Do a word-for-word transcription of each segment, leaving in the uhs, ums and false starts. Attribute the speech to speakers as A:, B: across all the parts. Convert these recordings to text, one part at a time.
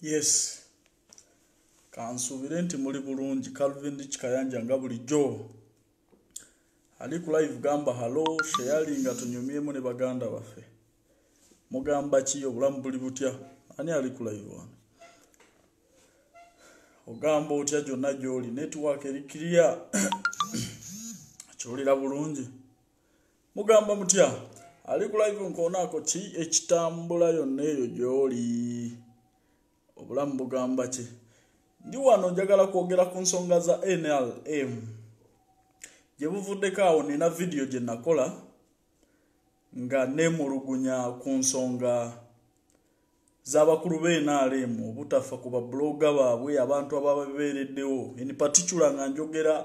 A: Yes. Kansubire nti muli bulungi Calvin Chikayanja nga bulijjo. Ali ku live gamba hello sharing atunyumyemu ne baganda baffe. Mugamba ki obulamu buli butya? Ani ali ku live wano? Ogamba otya jonna gyoli network eri clear. Kyolira bulungi. Mugamba mutya? Ali ku live nkoonako ki ekitambula yonna eyo gyoli. Obulamu bugamba ki? Ndi wano njagala kwogera ku nsonga za N R M. Gye buvuddeko awo nina video gye nakola nga nemulugunya ku nsonga z'abakulu b'N R M obutafa ku babloga baabwe abantu ababeereddewo. In particular nga njogera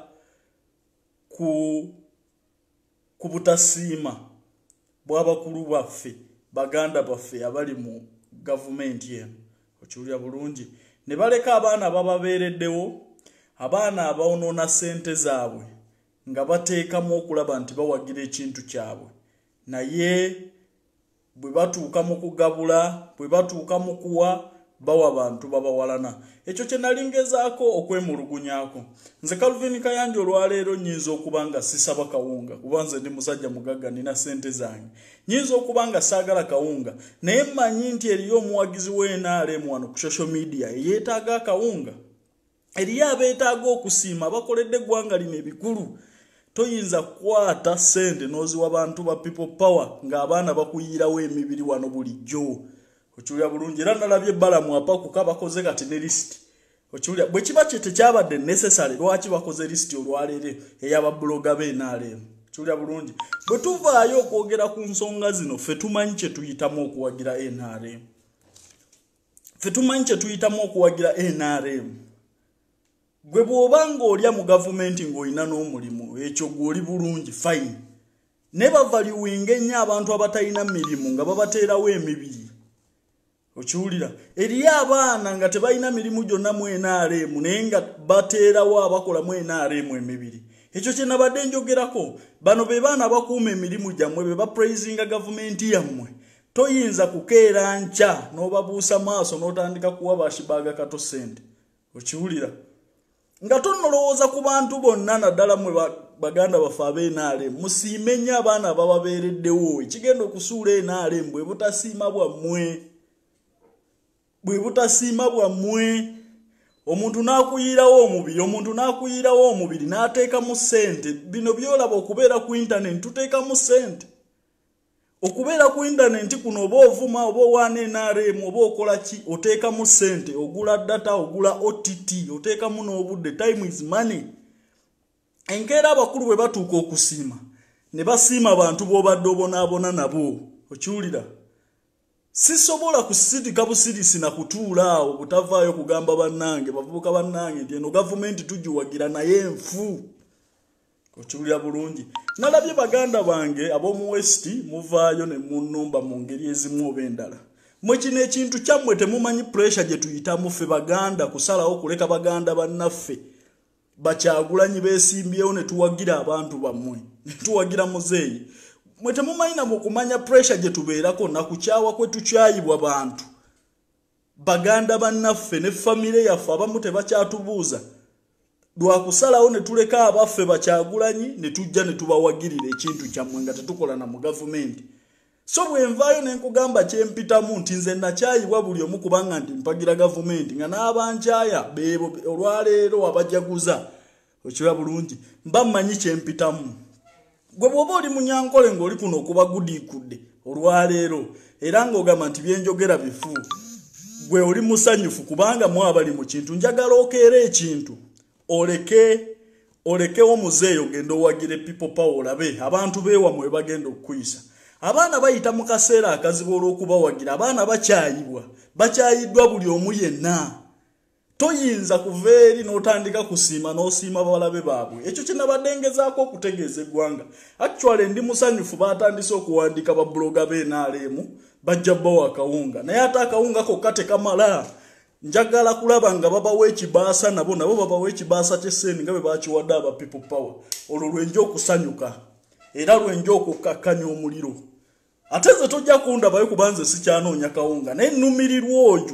A: ku ku butasiima bw'abakulu baffe baganda baffe abali mu gavumenti eno. Okiwulira bulungi. Ne baleka abaana bababeereddewo, abaana abawonoona ssente zaabwe nga bateekamu okulaba nti bawagira ekintu kyabwe. Naye bwe batuuka mu kugabula, bwe batuuka mu kuwa, bawa bantu babawalana. Ekyo kye nalingezaako okwemulugunyaako. Nze Calvin Kayanja olwaleero nnyinza okuba nga sisaba kawunga, kuba nze ndi musajja mugagga nina ssente zange. Nnyinza okuba nga saagala kawunga, naye mmanyi nti eriyo omuwagizi w'N R M wano ku social media eyeetaaga akawunga. Eriyo abeetaaga okusiima bakoledde eggwanga lino ebikulu. Toyinza kukwata ssente n'oziwa bantu ba people power ng'abaana bakuyirawo emibiri wano bulijjo. Okiwulira bulungi. Era nalabye ebbala mu apakuka bakoze kati ne list. Okiwulira bwe kiba kye tekyabadde necessary lwaki bakoze list olwaleero ey'ababloga b'N R M. Okiwulira bulungi. Bwe tuvaayo okwogera ku nsonga zino ffe tumanyi kye tuyitamu okuwagira N R M. Ffe tumanyi kye tuyitamu okuwagira N R M. Gwe bw'obanga olya mu gavumenti ng'olina n'omulimu ekyo gw'oli bulungi fine. Ne bavaluwinga ennyo abantu abatalina mirimu nga babateerawo emibiri. Okiwulira. Eriyo abaana nga tebalina mirimu gyonna mu N R M naye nga bateerawo abakola mu N R M emibiri. Ekyo kye nabadde njogerako. Bano be baana bakuuma emirimu gyammwe be bapraisinga gavumenti yammwe. Toyinza kukeera nkya n'obabuusa maaso n'otandika kuwa bashibaaga kato ssente. Okiwulira. Nga tonnolowooza ku bantu bonna naddala mwe baganda baffe ab'N R M musiime nnyo abaana abababeereddewo. Ekigenda okusuula N R M bwe butasiima bwammwe. Bwe butasiima bwammwe. Omuntu n'akuyirawo omubiri, omuntu n'akuyirawo omubiri n'ateekamu ssente. Bino byolaba okubeera ku internet tuteekamu ssente. Okubeera ku internet kuno oba ovuma oba owaana N R M oba okola ki oteekamu ssente, ogula data, ogula O T T, oteekamu n'obudde. Time is money. Enkeera abakulu bwe batuuka okusiima ne basiima abantu b'obadde obonaabona nabo. Okiwulira. Sisobola kusitika busirisi na kutuula awo butavaayo kugamba bannange bavubuka bannange nti eno gavumenti tugiwagira naye enfu. Okiwulira bulungi. Nalabye baganda bange ab'omu West muvaayo ne munnumba mu ngeri ezimu oba endala. Mwe kino ekintu kyammwe temumanyi pressure gye tuyitamu ffe baganda kusalawo kuleka baganda bannaffe Bakyagulanyi beesimbyewo ne tuwagira abantu bammwe. Ne tuwagira muzeeyi. Mwe temumanyi na mukumanya pressure gye tubeerako na kukyawa kwe tukyayibwa bantu. Baganda bannaffe ne famire yaffe abamu tebakyatubuuza. Lwakusalawo ne tuleka abaffe Bakyagulanyi ne tujja ne tubawagirira ekintu kyammwe nga tetukola na mu gavumenti. So bwe nvaayo ne nkugamba kyempitamu nti nze nakyayibwa buli omu kubanga nti mpagira gavumenti nga n'abankyaya beebo olwaleero abajaguza. Okiwa bulungi. Mba mmanyi kyempitamu. Gwe bw'oba oli munyankole ng'oli kuno okuba gudiikudde olwaleero era ng'ogamba nti byenjogera bifu. Gwe oli musanyufu kubanga mwabali mu kintu. Njagala okeera ekintu. Oleke olekewo muzeeyo genda owagire people power olabe abantu beewamwe bagenda okukuyisa. Abaana bayita mu kaseera akazibu olw'okubawagira. Abaana bakyayibwa. Bakyayiddwa buli omu yenna. Toyinza kuva eri n'otandika kusiima n'osiima balabe baabwe. Ekyo kye nabadde ngezaako okutegeeza eggwanga. Actually ndi musanyufu baatandise okuwandiika babloga b'N R M bajja bbawa akawunga. Naye ate akawunga kokka tekamala. Njagala kulaba nga babawa ekibaasa nabo nabo babawa ekibaasa ky'esseeni nga bwe baakiwadde aba people power. Olwo lwenja okusanyuka era lwenja okukakkanya omuliro. Ate ze tojja kundabayo kubanze sikyanoonya kawunga naye nnumirirwa oyo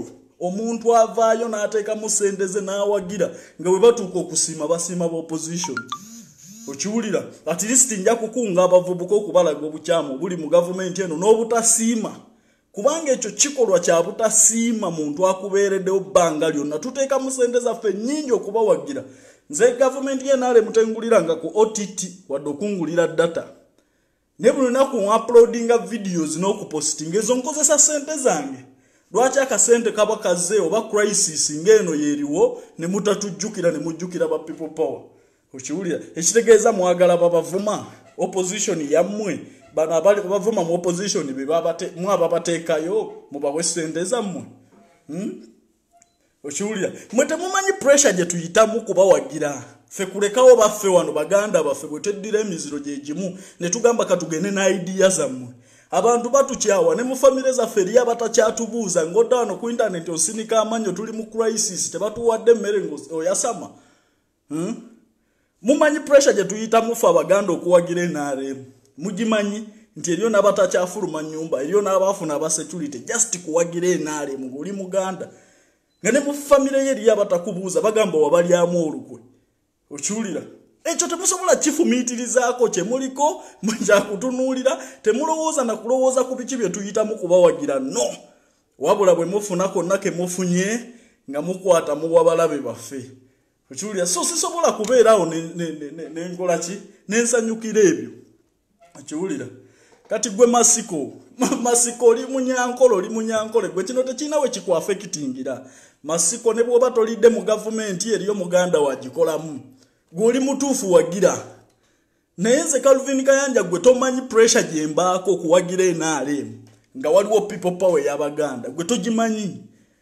A: omuntu avaayo n'ateeka mu ssente ze n'awagira nga bwe batuuka okusiima basiima ba opposition. Okiwulira? At least nja kukunga abavubuka okubalaga obukyamu buli mu gavumenti eno n'obutasiima. Kubanga ekyo kikolwa kya butasiima muntu akubeereddewo bbanga lyonna. Tuteeka mu ssente zaffe nnyingi okubawagira. Nze gavumenti yenaale mutenguliranga ku O T T wadde okungulira data. Ne buli lunaku uploadinga videos n'okupostinga ezo nkozesa ssente zange. Lwaki akasente kaba kazze oba crisis ng'eno yeeriwo ne mutatujjukira ne mujjukira ba people power. Okiwulira? Ekitegeeza mwagala babavuma opposition yammwe. Bano abali bavuma mu opposition be babate mwa babateekayo mubawe ssente zammwe. Hmm? Okiwulira? Mwe temumanyi pressure gye tuyitamu kubawagira. Ffe kulekawo baffe wano baganda baffe bwe teddira emiziro gye gimu ne tugamba katugende na idea zammwe. Abantu batukyawa ne mu famire zaffe eri abatakyatubuuza ng'odda wano ku internet osinika amanyo tuli mu crisis tebatuwadde emmere ng'oyasama. Hmm? Mumanyi pressure gye tuyitamu ffe abaganda okuwagira N R M. Mugimanyi nti eriyo n'abatakyafuluma nnyumba eriyo n'abaafuna aba security just kuwagira N R M ng'oli muganda. Nga ne mu famire ye eri abatakubuuza bagamba wabalyamu olukwe. Okiwulira? Ekyo temusobola kifumiitirizaako kye muliko mujja kutunuulira temulowooza na kulowooza ku biki bye tuyitamu kubawagira no. Wabula bwe mufuna konna ke mufunye nga mukwata mu wabalabe baffe. Okiwulira? So sisobola kubeerawo n'enkola ki n'ensanyukira ebyo. Okiwulira? Kati gwe Masiko Masiko oli munyankole oli munyankole gwe kino tekirina we kikwaffectingira. Masiko ne bw'oba tolidde mu gavumenti eriyo muganda wagikolamu. Gwe mutuufu wagira. Naye nze Calvin Kayanja gwe tomanyi pressure gye mbaako kuwagira N R M nga waliwo people power y'Abaganda gwe togimanyi.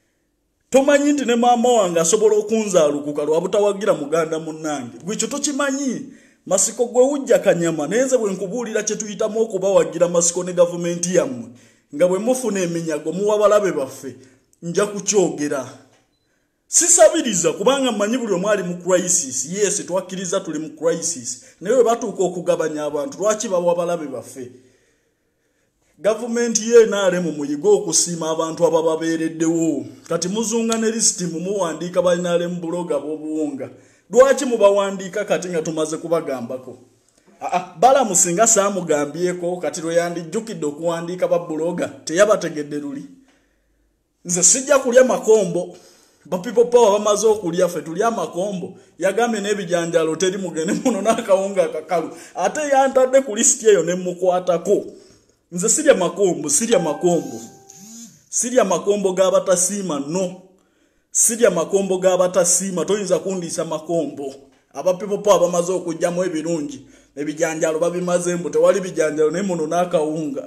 A: Tomanyi nti ne maama wange asobola okunzaalukuka lwa butawagira muganda munnange. Gwe kyo tokimanyi. Masiko gwe wujja kanyama naye nze bwe nkubuulira kye tuyitamu okubawagira Masiko ne gavumenti yammwe nga bwe mufuna eminyago muwa balabe baffe nja kukyogera. Sisabiriza kubanga mmanyi buli omwali mu crisis. Yes, twakkiriza tuli mu crisis. Naye bwe batuuka okugabanya abantu lwaki bawa balabe baffe. Gavumenti ye N R M muyiga okusiima abantu abababeereddewo. Kati muzunga ne lisiti mumuwandiika ba N R M buloga b'obuwunga. Lwaki mubawandiika kati nga tumaze kubagambako? Aa, bala musinga saamugambyeko kati lwe yandijjukidde okuwandiika ba buloga teyabategedde luli. Nze sijja kulya makombo. Ba people power bamaze okulya ffe tulya makombo. Yagambye n'ebijanjalo teri mugende muno n'akawunga akakalu. Ate yantadde ku lisiti eyo ne mukwatako. Nze sirya makombo, sirya makombo. Sirya makombo g'abatasiima no. Sirya makombo g'abatasiima toyinza kundiisa makombo. Aba people power bamaze okujjamu ebirungi. Ebijanjalo babimaze mbu tewali bijanjalo ne muno n'akawunga.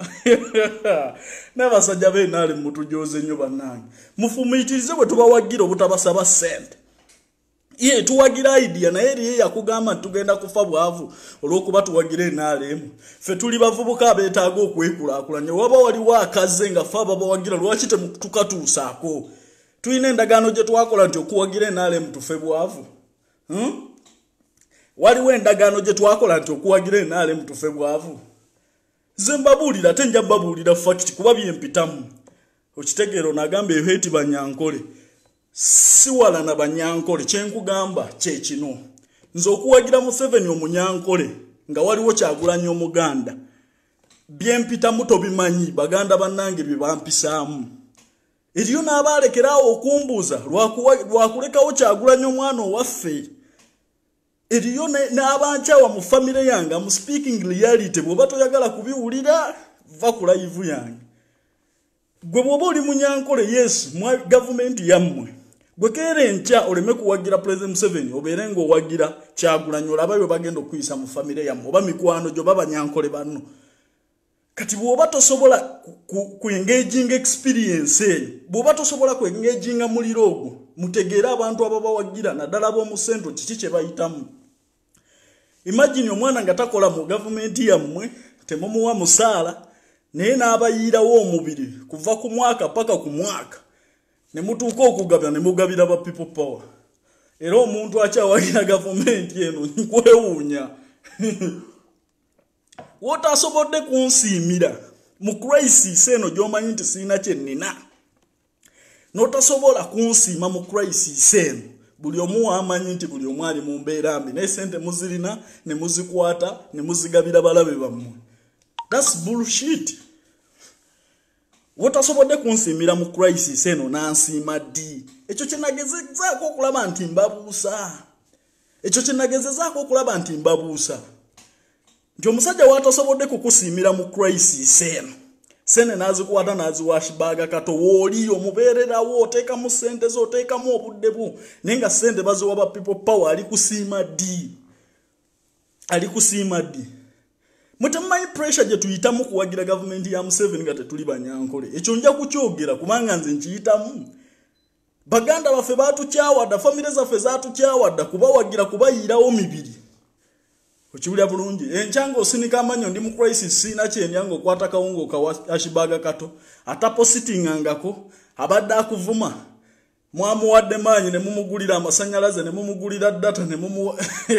A: N'abasajja be nali mutujooze nnyo bannange. Mufumiitirize bwe tubawagira obutabasaba ssente. Ye tuwagira idea naye eri yakugamba tugenda kufa bwavu olw'okuba tuwagira N R M. Ffe tuli bavubuka abeetaaga okwekulaakulanya waba waliwo akaze nga ffe ababawagira lwaki tetukatuusaako. Tulina endagaano gye twakola nti okuwagira N R M tufe bwavu. Hmm? Waliwo endagaano gye twakola nti okuwagira N R M tufe bwavu. Nze mbabuulira ate nja babuulira fact kuba byempitamu. Okitegeero nagamba ebeeti banyankole. Siwala na banyankole kyenkugamba kye kino. Nze okuwagira Museveni omunyankole nga waliwo Kyagulanyi omuganda. Byempitamu tobimanyi baganda bannange bye bampisaamu. Eriyo n'abaalekerawo okumbuuza lwakulekawo Kyagulanyi omwana owaffe. Eriyo n'abankyawa mu famire yange mu speaking reality bw'oba toyagala kubiwulira va ku live yange. Gwe bw'oba oli munyankole yes mwa gavumenti yammwe. Gwe keera enkya oleme kuwagira President Museveni obeere ng'owagira Kyagulanyi olaba bwe bagenda okuyisa mu famire yammwe oba mikwano gyo baba nyankole banno. Kati bw'oba tosobola ku engaging experience eyo bw'oba tosobola ku engaging muliro ogwo mutegeera abantu ababawagira naddala b'omu sento kiki kye bayitamu. Imagine omwana nga takola mu gavumenti yammwe temumuwa musaala naye n'abayiirawo omubiri kuva ku mwaka paka ku mwaka ne mutuuka okugabya ne mugabira ba people power. Era omuntu akyawagira gavumenti eno nkwewuunya. Wotasobodde kunsiimira mu crisis eno gy'omanyi nti sirina kye nnina. notasobola kunsiima mu crisis eno buli omu amanyi nti buli omu ali mu mbeera mbi naye sente muzirina ne muzikwata ne muzigabira balabe bammwe. That's bullshit. Wotasobodde kunsiimira mu crisis eno nansiima ddi? Ekyo kye nagezezaako okulaba nti mbabuusa. Ekyo kye nagezezaako okulaba nti mbabuusa. Nti omusajja watasobodde kukusiimira mu crisis eno. Sene nazikwata naziwashibaga kato woli omubeererawo oteekamu ssente zo oteekamu obudde bwo naye nga ssente baziwa ba people power ali kusiima ddi? Ali kusiima ddi? Mutemanyi pressure gye tuyitamu kuwagira gavumenti ya Museveni nga tetuli banyankole. Ekyo nja kukyogera kubanga nze nkiyitamu. Baganda baffe batukyawadda, famire zaffe zatukyawadda kubawagira kubayirawo mibiri. Okiwulira bulungi. Enchango osinika amanyo ndi mu crisis sina kyenyango kwata kawungo ka ashibaga kato. Atapo sitting angako abadde akuvuma. Mwamuwadde maanyi ne mumugulira amasanyalaze ne mumugulira data ne mumu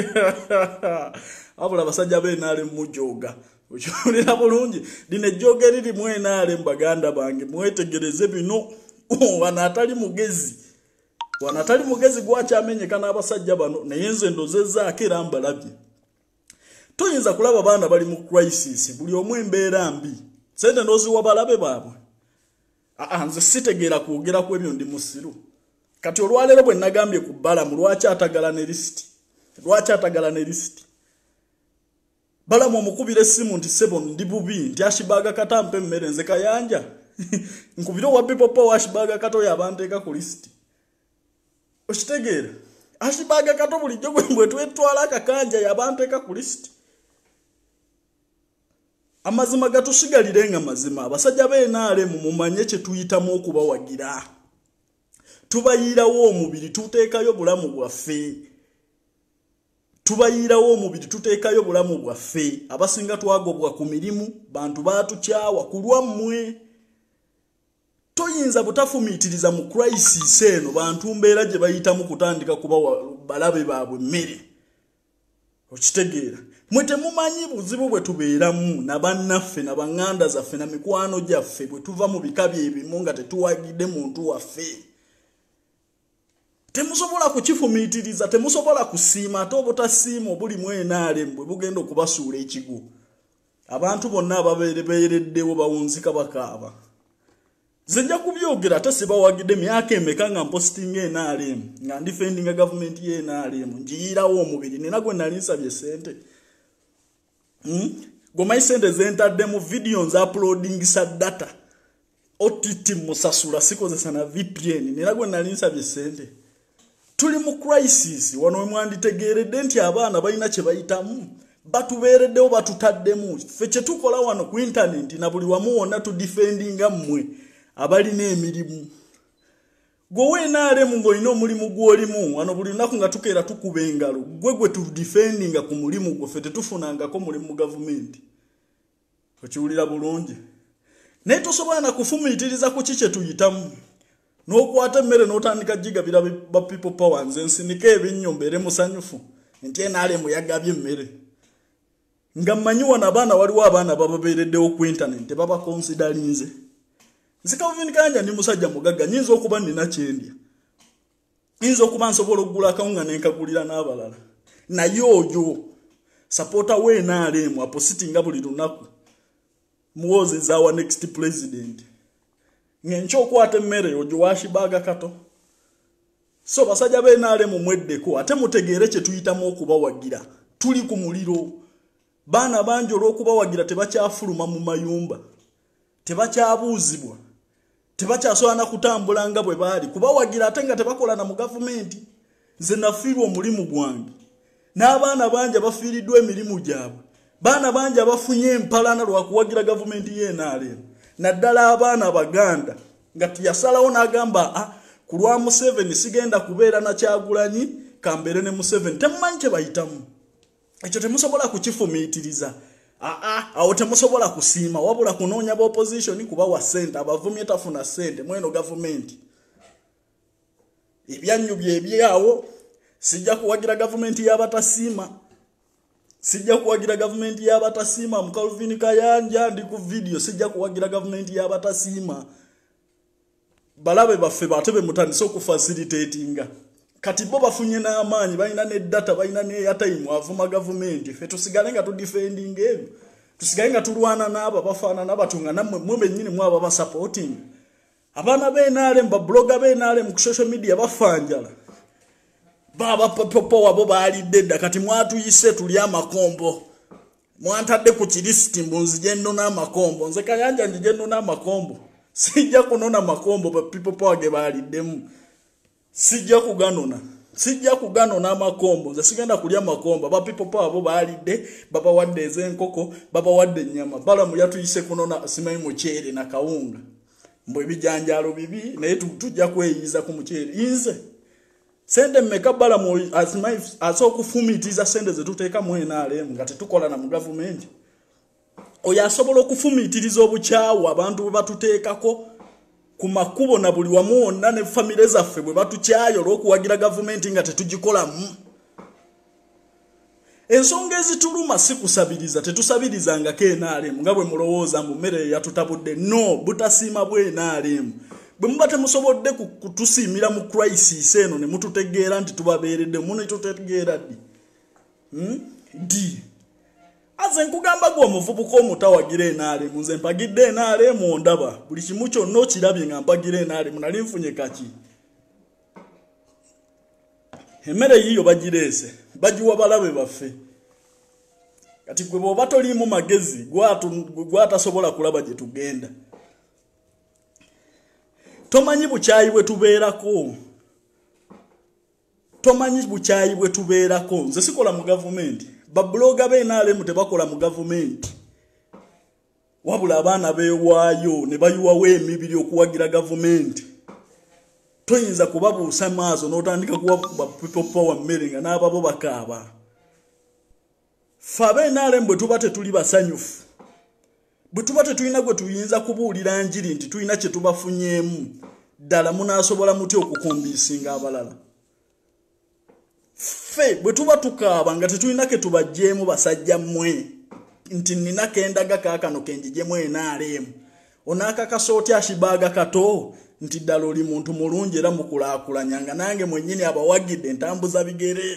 A: abula basajja be naale mujoga. Okiwulira bulungi. Dine joge liri mwe naale mbaganda bange mwetegereze bino. Wana atali mugezi. Wana atali mugezi gwacha amenyeka n'abasajja bano naye nze ndozezza akera mbalabye. Tuyinza kulaba baana bali mu crisis buli omwe embeera mbi. Sente ndoziwa balabe baabwe. Aa nze sitegeera kwogera ku ebyo ndi musiru. Kati olwaleero bwe nagambye ku Balamu lwaki atagala ne list. Lwaki atagala ne list. Balamu omukubira essimu nti sebo ndi bubi nti ashibaga katampe mmere nze kayanja. Nkubira wa people power ashibaga kato yabanteeka ku list. Okitegeera. Ashibaga kato bulijjo gwe twetwala akakanja yabanteeka ku list. Amazima gatusigalirenga mazima abasajja b'enaale mu mumanye kye tuyitamu okubawagira. Tubayirawo omubiri tuteekayo bulamu bwaffe. Tubayirawo omubiri tuteekayo bulamu bwaffe. Abasinga twagobwa ku mirimu bantu batukyawa kulwammwe. Toyinza butafumiitiriza mu crisis eno bantu mbeera gye bayitamu kutandika kuba balabe baabwe mmere. Okitegeera. Mwe temumanyi buzibu bwe tubeeramu na bannaffe na banganda zaffe na mikwano gyaffe bwe tuva mu bikabi ebimu nga tetuwagidde muntu waffe. Temusobola kukifumiitiriza, temusobola kusiima ate obutasiima obuli mwenaale mbwe bugenda okubasuula ekigo. Abantu bonna ababeereddewo bawunzika bakaaba. Zenja kubyogera ate sibawagidde myaka emeka nga mpostinga N R M nga ndifendinga government ye N R M njiyirawo omubiri nina gwe nali nsabye sente. Hmm? Gomayi sente zentadde mu video nza uploading sa data. O T T musasula sikozesa na V P N nina gwe nali nsabye sente. Tuli mu crisis wano we mwanditegeeredde nti abaana balina kye bayitamu. Batubeereddewo batutaddemu. Ffe kye tukola wano ku internet na buli wamu wonna tu defendinga mmwe. Abalina emirimu. Gwe N R M ng'olina omulimu gw'olimu wano buli lunaku nga tukeera tukuba engalo gwe gwe tu defendinga ku mulimu gwe ffe tetufunangako mulimu mu gavumenti. Okiwulira bulungi. Naye tosobola na kufumiitiriza ku ki kye tuyitamu. N'okwata emmere n'otandika gigabira ba people power nze nsinika ebinnyo mbeere musanyufu nti N R M yagabye emmere. Nga mmanyi wano abaana waliwo abaana bababeereddewo ku internet tebaba considerinze. Nzika uvinikanja ndi musajja mugagga nyinza okuba nina kyendya. Nyinza okuba nsobola okugula akawunga n'enkagulira n'abalala. Naye oyo supporter we N R M apo sitting buli lunaku. Muwoze za our next president. Ngencho okwata emmere ojo washibaga kato. So basajja be N R M mweddeko ate mutegeere kye tuyitamu okubawagira. Tuli ku muliro. Baana banjo olw'okubawagira tebakyafuluma mu mayumba. Tebakyabuuzibwa. Tebakyasobola na kutambula nga bwe baali kubawagira ate nga tebakola na mu gavumenti. Nze nafiirwa omulimu gwange. N'abaana bangi bafiiriddwa emirimu gyabwe. Baana bangi bafunye empalana lwa kuwagira gavumenti ye N R M. Naddala abaana Abaganda nga tiyasalawo n'agamba ah ku lwa Museveni sigenda kubeera na Kyagulanyi kambeere ne Museveni temumanyi kye bayitamu. Ekyo temusobola kukifumiitiriza. Ah ah awo temusobola kusiima wabula kunoonya ba opposition kuba wa sente abavumye tafuna sente mweno gavumenti. Ebyanyu bye ebyawo sijja kuwagira gavumenti y'abatasiima. Sijja kuwagira gavumenti y'abatasiima mu Calvin Kayanja ndi ku video sijja kuwagira gavumenti y'abatasiima. balabe baffe batebe mutandise okufacilitatinga kati bo bafunye n'amaanyi balina ne data balina ne airtime avuma government ffe tusigale nga tudefending ebyo tusigale nga tulwana n'abo bafaana n'abatunga nammwe mwe bennyini mwaba ba supporting abana b'enaale mba blogger b'enaale mu social media bafanjala baba popo wabo balidde dda kati mwatuyise tuli amakombo mwantadde ku kirisiti mbunzije nnona amakombo nze Kayanja njije nnona amakombo sijja kunona makombo ba people power ge baliddemu sijja kuganona sijja kuganona amakombo nze sigenda kulya makombo ba people power bo balidde baba wadde ezenkoko baba wadde nyama bala mu yatuyise kunona simanyi mukyere na kawunga mbwe bijanjalo bibi naye tujja kweyiza ku mukyere inze sende mmeka bala mu asimayi aso kufumitiza sende ze tuteeka mu N R M nga tetukola na mu government oya asobola okufumitiriza obukyawo abantu bwe batuteekako ku makubo na buli wamu wonna ne famire zaffe bwe batukyayo olw'okuwagira gavumenti nga tetugikolamu ensonga ezituluma si kusabiriza tetusabirizangako N R M nga bwe mulowooza mu mmere yatutabudde no butasiima bwe N R M bwe muba temusobodde kutusiimira mu crisis eno ne mututegeera nti tubabeeredde muno tutegeera ddi hmm? di aze nkugamba gwe omuvubuka omutawagira N R M nze mpagidde N R M ondaba buli kimu kyonna okirabye nga mpagira N R M nali nfunye kaki emmere yiyo bagireese bagiwa balabe baffe kati gwe bw'oba toliimu magezi gwatasobola kulaba gye tugenda tomanyi bukyayi bwe tubeerako tomanyi bukyayi bwe tubeerako nze sikola mu gavumenti babloga b'N R M tebakola mu gavumenti wabula abaana beewaayo ne bayuwawo emibiri okuwagira gavumenti toyinza kubabuusa maaso n'otandika kuwa people power mmere nga n'ababo bakaaba ffe ab'N R M bwe tuba tetuli basanyufu bwe tuba tetulina gwe tuyinza kubuulira njiri nti tulina kye tubafunyeemu ddala munaasobola muti okukumbiisinga abalala ffe bwe tuba tukaaba nga tetulina ke tubajjeemu basajja mmwe nti nina kendaga kaakano kenjijemu N R M onaakakasa otya ashibaaga kato nti ddala oli muntu mulungi era mukulaakulanya nga nange mwennyini abawagidde ntambuza bigere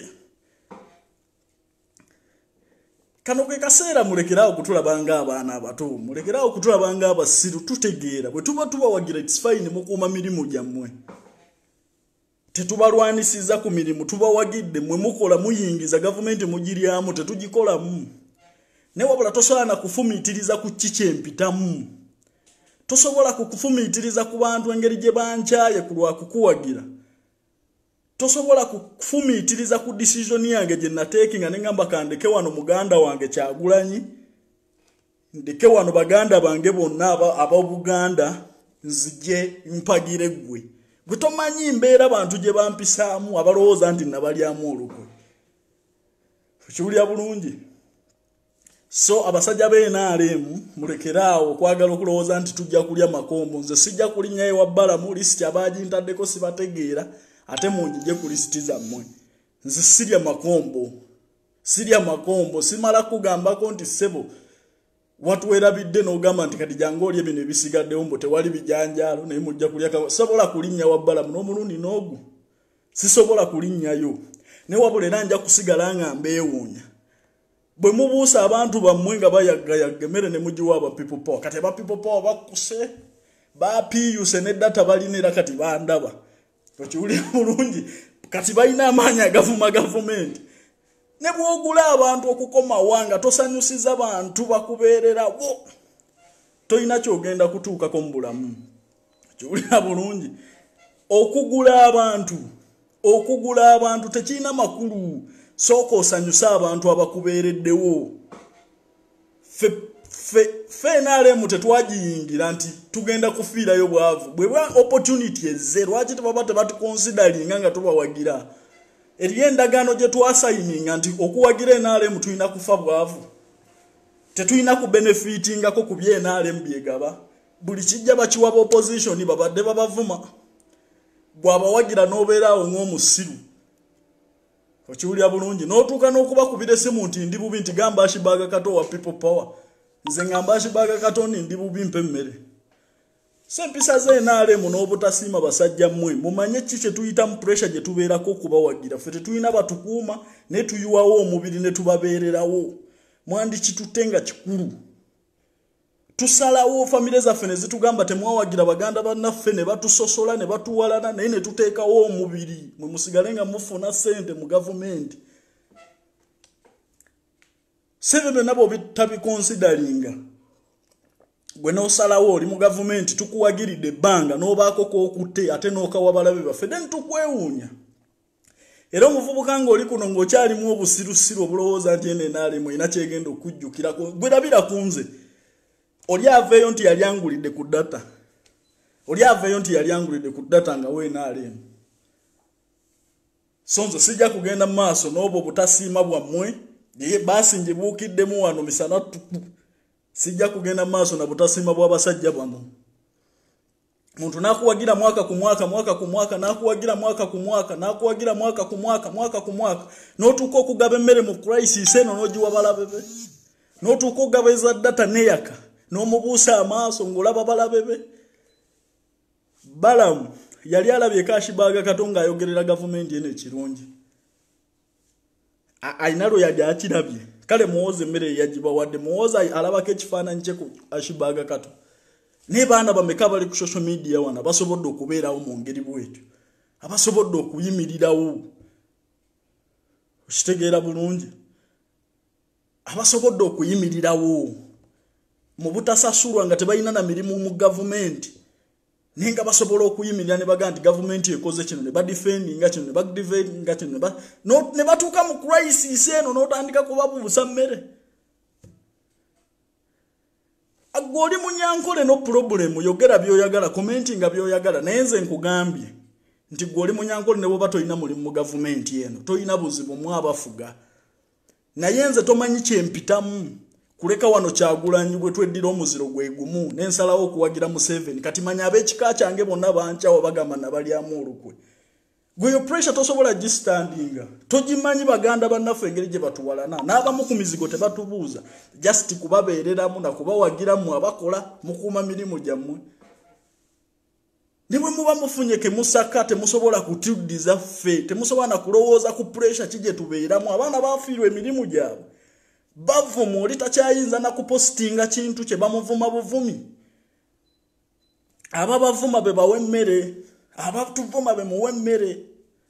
A: kano ke kaseera mulekerawo kutulabanga abaana abato mulekerawo kutulabanga abasiru tutegeera bwe tuba tubawagira it's fine mukuuma mirimu gyammwe tetubalwanisiza ku mirimu tubawagidde mwe mukola muyingiza gavumenti mugiryamu tetugikolamu ne wabula tosobola na kufumiitiriza ku kiki empitamu tosobola kukufumiitiriza ku bantu engeri gye bankyaye ku lwa kukuwagira tosobola kufumiitiriza ku decision yange gye nateekinga ne ngamba kandeke wano muganda wange Kyagulanyi ndeke wano baganda bange bonna ab'Obuganda nzije mpagire gwe gwe tomanyi mbeera abantu gye bampisaamu abalowooza nti nabalyamu olukwe kiwulya bulungi so abasajja b'N R M mulekeraawo okwagala okulowooza nti tujja kulya makombo nze sijja kulinnya ewa bbalamu lisiti abaagintaddeko sibategeera ate munjije ku lisiti zammwe nze sirya makombo sirya makombo simala kugambako nti ssebo watuwerabidde n'ogamba nti kati jangu olye bino ebisigaddewo mbu tewali bijanjaalo naye mujja kulya sobola kulinnya wabbalamu n'omulundi n'ogu sisobola kulinnyayo ne wabula era nja kusigala nga mbeewuunya bwe mubuusa abantu bammwe nga bayaggayaga emmere ne mugiwa aba people power kati aba people power bakkuse baapiyuse ne data balina era kati bandaba okiwulira bulungi kati balina amaanyi agavuma gavumenti ne bwogula abantu okukoma wanga tosanyusiza bantu bakubeererawo toyina kyogenda kutuukako mu bulamu kiwulira bulungi okugula abantu okugula abantu tekirina makulu sooka osanyusa abantu abakubeereddewo ffe N R M tetwagiyingira nti tugenda kufiirayo bwavu bwe bwa opportunity ezze lwaki tebaba tebatukonsideringa nga tubawagira eriyo endagaano gye twasayininga nti okuwagira N R M tulina kufa bwavu tetulina kubenefitingako ku bye N R M byegaba buli kijja bakiwaba opposition babadde babavuma bw'abawagira n'obeeraawo ng'omusiru okiwulira bulungi n'otuuka n'okubakubira essimu nti ndi bubi nti gamba ashibaaga kato wa people power nze ngamba ashibaaga kato ndi bubi mpe emmere Sempisa ze nale mu n'obutasima basajja mmwe mumanye kiki tuyita mu pressure gye tubeerako okubawagira ffe tetulina batukuuma ne tuyuwawo omubiri ne tubabeererawo mwandi kitutenga kikulu tusalawo famire zaffe ne zitugamba temwawagira baganda bannaffe ne batusosola ne batuwalana naye ne tuteekawo omubiri mwe musigale nga mufuna ssente mu gavumenti sebebe nabo bitabikonsidaringa gwe n'osalawo oli mu gavumenti tukuwagiridde ebbanga n'obaako k'okutte ate n'okawa balabe baffe then tukwewuunya era omuvubuka ng'oli kuno ng'okyalimu obusirusiru obulowooza nti eno enaalemu erina kyegenda okujjukirako gwe labira ku nze oli aveeyo nti yali angulidde ku data oli aveeyo nti yali angulidde ku data nga weenaalemu so nze sijja kugenda mu maaso n'obwo butasiima bwammwe naye baasi nje buukiddemu wano misana tuku sijja kugenda maaso na butasima bw'abasajja bwano muntu nakuwagira mwaka ku mwaka mwaka ku mwaka nakuwagira mwaka ku mwaka nakuwagira mwaka ku mwaka mwaka ku mwaka n'otuuka okugaba emmere mu crisis eno n'ogiwa balabebe n'otuuka okugaba data neyaka n'omubuusa amaaso ng'olaba balabebe Balamu yali alabye Kashibaga Katonga ayogerera gavumenti eno ekirungi ainalo yali akirabye kale muwoze mmere yajiba wadde muwoza alabako ekifaananyi kye ku Kashibaga Kato ne baana bameka bali ku social media wana basobodde okubeerawo mu ngeri bwetyo abasobodde okuyimirirawo okitegeera bulungi abasobodde okuyimirirawo mu butasasulwa nga tebalina na mirimu mu gavumenti nenga basobola okuyimirira ne bagamba nti gavumenti ekoze kino ne badefendinga kino ne badefendinga kino ne batuuka mu crisis eno n'otandika kubabuusa mmere agoli munyankole no problem yogera byoyagala commentinga byoyagala naye nze nkugambye nti goli munyankole ne bwoba toyina mulimu mu gavumenti eno toyina buzibu mu abafuga naye nze tomanyi kyempitamu kuleka wano Kyagulanyi bwe tweddira omuziro gwe gumu n'ensalawo okuwagira mu seven kati manya ab'ekika kyange bonna bancawo bagamba nabalyamu olukwe gwe yo pressure tosobola gistandinga togimanyi baganda bannaffe engeri gye batuwalana n'abamu ku mizigo tebatubuuza just kubabeereramu na kubawagiramu abakola mukuuma mirimu gyammwe ne bwe muba mufunye ke musaka temusobola kutuddiza ffe temusobola na kulowooza ku pressure kije tubeeramu abaana bafiirwa emirimu gyabwe bavumu oli takyayinza na kupostinga kintu kye bamuvuma buvumi aba bavuma be bawe mmere abatuvuma be muwe mmere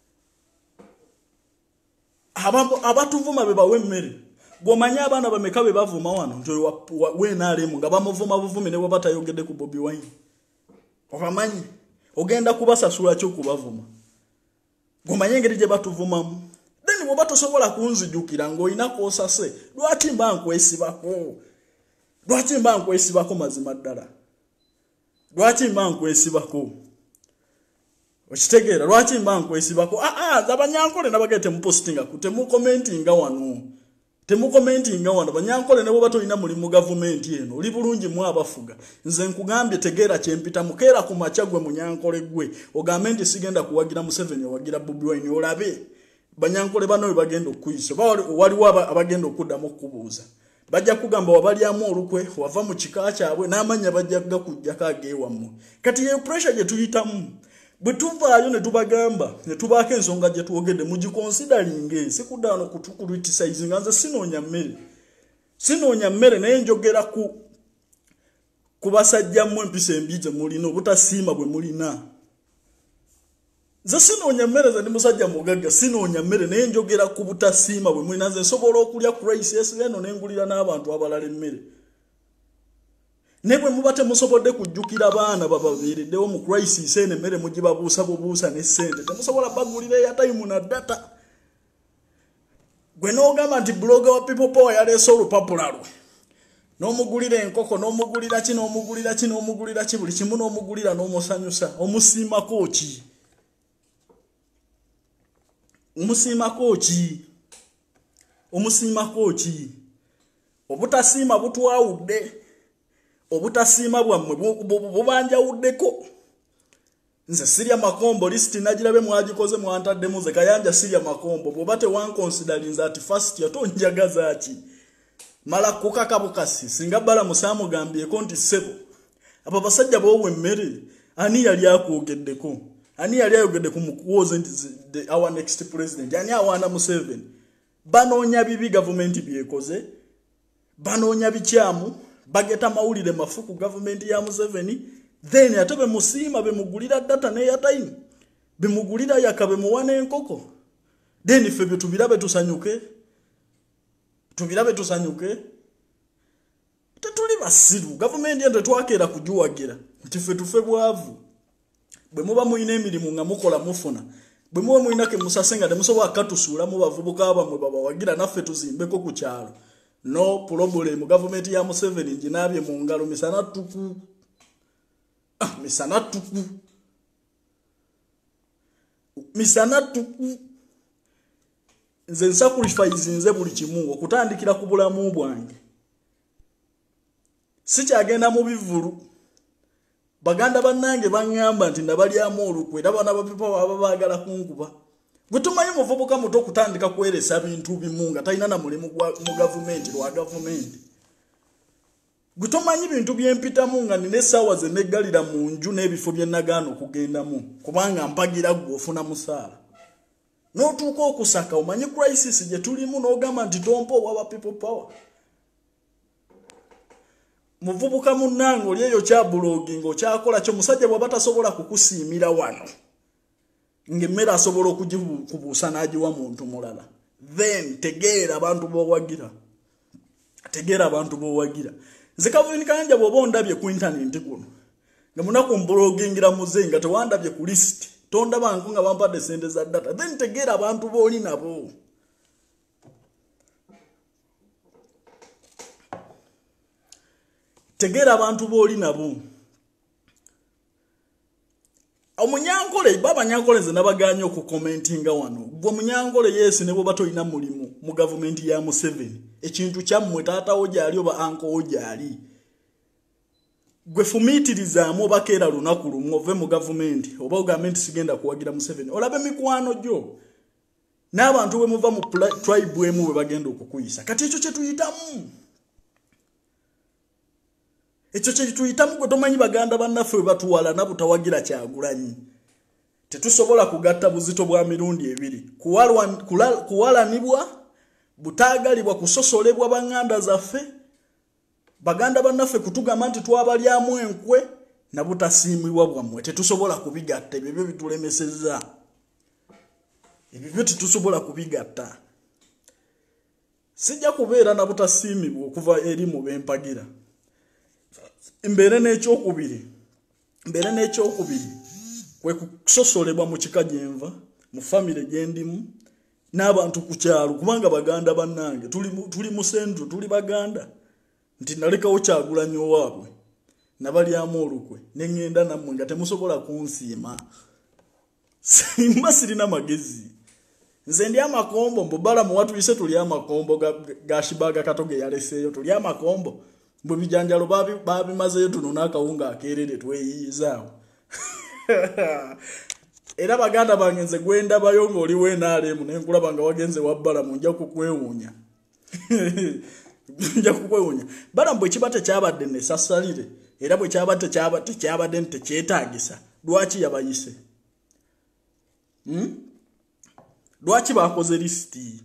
A: abatuvuma be bawe mmere gwomanya abaana bameka be bavuma wano nti weenaalemu nga bamuvuma buvumi ne bwe batayogedde ku Bobi Wine obamanyi ogenda kubasasula kyo kubavuma gwomanya engeri gye batuvumamu then bwoba tosobola kunzijukira ng'olina kw'osase lwaki mba nkwesibako lwaki mba nkwesibako mazima ddala lwaki mba nkwesibako okitegeera lwaki mba nkwesibako aa abanyankole nabagee temupostinga ku temukomentinga wano temukomentinga wano banyankole ne bwoba tolina mulimu mu gavumenti eno oli bulungi mu abafuga nze nkugambye tegeera kyempita mukeera ku makya gwe munyankole gwe ogambe nti sigenda kuwagira Museveni owagira Bobi Wine olabe banyankole bano bagenda okuyisa waliwo abagenda okuddamu okubuuza bajja kugamba wabalyamu olukwe wava mu kika kyabwe n'amanya bajja gakujjako ageewammwe kati yeyo pressure gye tuyitamu bwe tuvaayo ne tubagamba ne tubaako ensonga gye twogedde mugikonsidaringe sikudda wano kutukulitisizinga nze sinoonya mmere sinoonya mmere naye njogera ku ku basajjammwe empisa embi gye mulina obutasiima bwe mulina nze sinoonya mmere ze ndi musajja mugagga sinoonya mmere naye njogera ku butasiima bwe mulina nze nsobola okulya crisis eno n'engulira n'abantu abalala emmere ne bwe muba temusobodde kujjukira baana bababeereddewo mu crisis eno emmere mugibabuusa bubuusa ne ssente temusobola bagulira eyatayimu na data gwe n'ogamba nti buloga wa People Power yaleese olupapula lwe n'omugulira enkoko n'omugulira ki n'omugulira ki n'omugulira ki buli kimu n'omugulira n'omusanyusa omusiimako ki omusiimako ki omusiimako ki obutasiima butwawudde obutasiima bwammwe bubanjawuddeko nze Sirya Makombo lisiti nagirabe mwagikoze mwantaddemu ze Kayanja Sirya Makombo bwoba tewankonsidarinza ati first yatonjagaza ki mala kukaka bukasi singa Balamu saamugambyeko nti ssebo aba basajja bowe mmere ani yali akogeddeko ani yali ayogedde ku mukuwoze nti our next president ani awana Museveni banoonya bibi government byekoze banoonya bikyamu bageta mawulire mafuku government ya Museveni then atabe musima be mugulira data ne ya time be mugulira yakabe muwane enkoko then febe tubirabe tusanyuke tubirabe tusanyuke tetuli basiru government yende twakera kujuwagira nti fe tufe bwavu bwe muba muine emirimu nga mukola mufuna bwe muba muinake musasenga temusoba akatusula mu bavubuka abamwe baba wagira naffe tuzimbeko ku kyalo no problem government ya Museveni njinabye mu ngalo misana tuku ah misana tuku misana tuku nze sacrifice nze buli kimu okutandikira ku bulamu bwange sikyagenda mu bivulu baganda bannange bangamba nti nabali amolukwe nabana bapipa baba bagala kunkuba gutumanyi muvubuka muto kutandika kweresa bintu bimunga talina na mulimu mu government lwa government gutumanyi bintu byempita munga nine sawa ze negalira mu nju n'ebifo bye nagano kugenda mu kubanga mpagira gwofuna musala no tuko okusaka omanyi crisis je tulimu n'ogamba nti tompo wa people power muvubuka munango lyeyo kya blogging okyakola kyo musajja bwabata sobola kukusiimira wano ngemmera asobola okukubuusa n'agiwa muntu mulala then tegeera abantu bowagira tegeera abantu bowagira nze Calvin Kayanja bwoba ondabye ku internet kuno nga munaku mblogingira muzenga tewandabye ku list tondaba nku nga bampadde sente za data then tegeera abantu booli nabo tegeera abantu booli nabo omunyankole baba nyankole ze nabaganya okukomentinga wano bwo munyankole yesi nebo batoyina mulimu mu government ya Museveni ekintu kyammwe taata ojali oba anko ojali gwe fumitirizamu bakeera lunaku lumu ove mu government oba government sigenda kuwagira Museveni olabe mikwano gyo n'abantu bwe muva mu tribe emu bwe bagenda okukuyisa kati ekyo kye tuyitamu ekyo kye tuyitamu gwe tomanyi baganda bannaffe batuwala nabutawagira kyagulanyi tetusobola kugatta buzito bwa mirundi ebiri kuwalanibwa butagalibwa kusosolebwa banganda zaffe baganda bannaffe kutugamba nti twabalyamu enkwe nabutasiimibwa bwammwe tetusobola kubigatta ebyo bitulemesezza ebyo tetusobola kubigatta sijja kubeera nabutasiimibwa okuva eri mu bempagira mbere n'ekyokubiri mbere n'ekyokubiri kwe kusosolebwa mu kika gyenva mu family gyendimu n'abantu ku kyalo kubanga baganda bannange tuli tuli mu centro tuli baganda nti nalekawo Kyagulanyi owaabwe nabalyamu olukwe n'engenda nammwe nga temusobola kunsiima simba sirina magezi nze ndi amakombo mbubala mu watu ise tuli amakombo gashibaga katoge yaleseyo tuli amakombo mbu bijanjalo babi babi mazeyo tuno nakawunga akerere tweyizaawo era baganda bangenze gwenda bayongo oli wenale mu nenkulaba nga wagenze wabbala munja kukwewunya nja kukwewunya bala mbwe kibate kyabadde ne sasalire era bwe kyabate kyabate kyabadde nte kyetaagisa lwaki yabayise hmm lwaki bakoze listi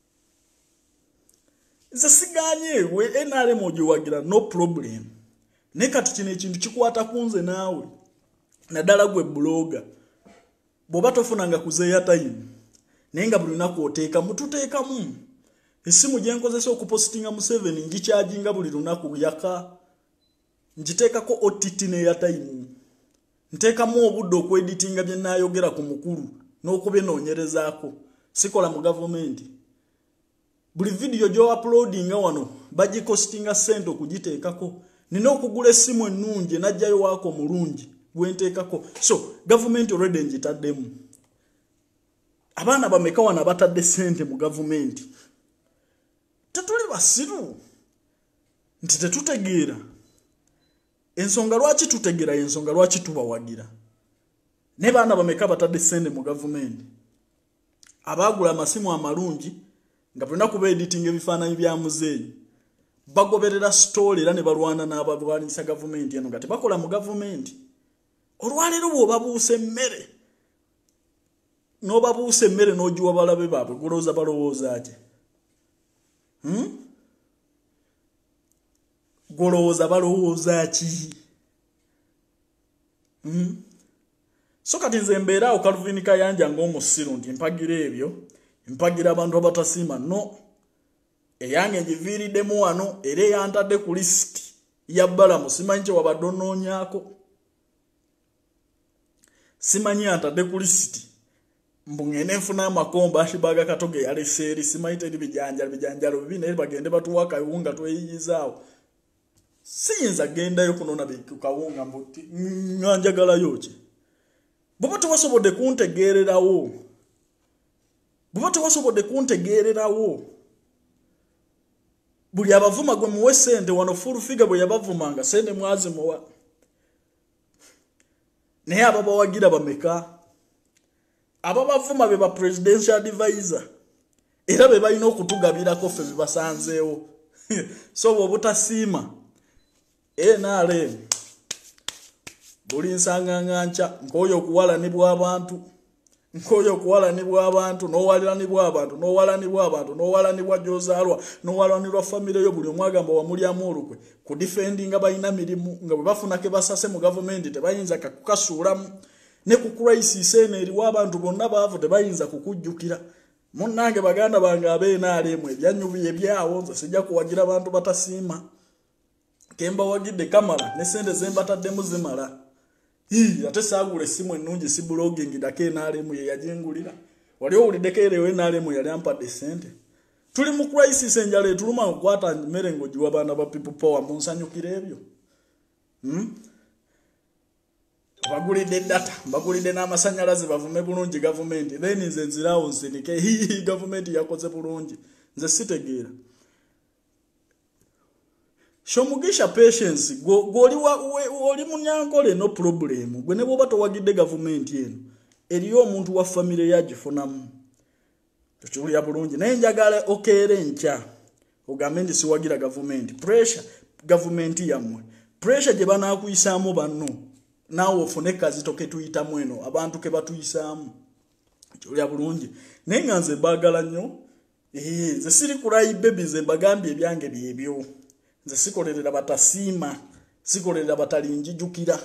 A: nze siganye we N R M ogiwagira no problem ne kati kino ekintu kikwata kunze naawe naddala gwe bloga bw'oba tofunanga kuzeeya time naye nga buli lunaku oteeka mututeekamu essimu gye nkozesa okupositinga Museveni ngikyajinga buli lunaku yaka ngiteekako O T T n'eya time nteekamu obudde okweditinga bye nnaayogera ku mukulu n'okubinoonyerezaako sikola mu gavumenti buli video gyo uploadinga wano bagikostinga sente okugiteekako nina okugula essimu ennungi najjayo waako mulungi gwenteekako so government already njitaddemu abaana bameka wana batadde sente mu government tetuli basiru nti tetutegeera ensonga lwaki tutegeera ensonga lwaki tubawagira ne baana bameka batadde sente mu government abagula amasimu amalungi nga bulina kuba editing ebifaananyi bya muzeeyi bagoberera story era ne balwana n'abalwanisa government eno nga tebakola mu government. Olwalero bw'obabuuse emmere n'obabuuse emmere n'ogiwa balabe baabwe golooza balowooza ki? Hmm? Golooza balowooza ki? Hmm? So kati nze mbeera awo Calvin Kayanja ng'omusiru nti mpagira ebyo mpagira abantu abatasiima no eyange ngiviiriddemu wano era eyantadde ku lisiti ya Balamu simanyi kye wabadde onoonyaako. Simanyi yantadde ku lisiti mbu ngende nfuna amakomba ashibaga katoge yalese eri simanyi teri bijanjalo bijanjalo bibi naye bagende batuwa akawunga tweyizaawo. Siyinza gendayo kunona kawunga mbuti nganjagalayo ki? Bw'oba tewasobodde kuntegeererawo bw'oba tewasobodde kuntegeererawo buli abavuma gwe muwe sente wano full figure bwe yabavumanga sente mwazimuwa naye ababawagira bameka? Ababavuma be ba presidential advisor era be balina okutugabirako ffe bibasanzeewo. So bw'obutasiima N R M buli nsanganganca nk'oyo okuwalanibwa abantu nk'oyo okuwalanibwa abantu n'owalanibwa abantu n'owalanibwa abantu n'owalanibwa gy'ozaalwa n'owalanirwa famire yo buli omwagamba wamulyamu olukwe ku defending nga balina mirimu nga bwe bafuna ke basase mu gavumenti tebayinza kakukasuulamu ne ku crisis eno eriwo abantu bonna baavu tebayinza kukujjukira. Munnange baganda bange abe N R M ebyanyubi ebyawo nze sijja kuwagira abantu batasiima kemba wagidde kamala ne sente zembataddemu zimala. Hii ate saagula essimu ennungi si blogging dake N R M ye yajingulira. Wali owuliddeko erewo N R M yali ampadde sente. Tuli mu crisis enjala etuluma okukwata mmere ng'ogiwa abaana ba people power mu nsanyukira ebyo. Hmm? Bagulidde data, bagulidde n'amasannyalaze bavume bulungi gavumenti. Then nze nzirawo nsinike hii gavumenti yakoze bulungi. Nze sitegeera. Shomugisha patience go goli oli munyankole no problem gwe ne bwoba towagidde government eno eriyo omuntu wa family yagifunamu tuchuli ya bulungi naye njagala okere ncha ogambe ndi siwagira government pressure government yamwe pressure gye banakuyisaamu banno naawe ofune kazi toke tuyita mweno abantu ke batuyisaamu tuchuli ya bulungi naye nga nze baagala nnyo eh nze siri kulayi babies mbagambye ebyange byebyo. Nze sikolerera batasiima sikolerera batalinjijukira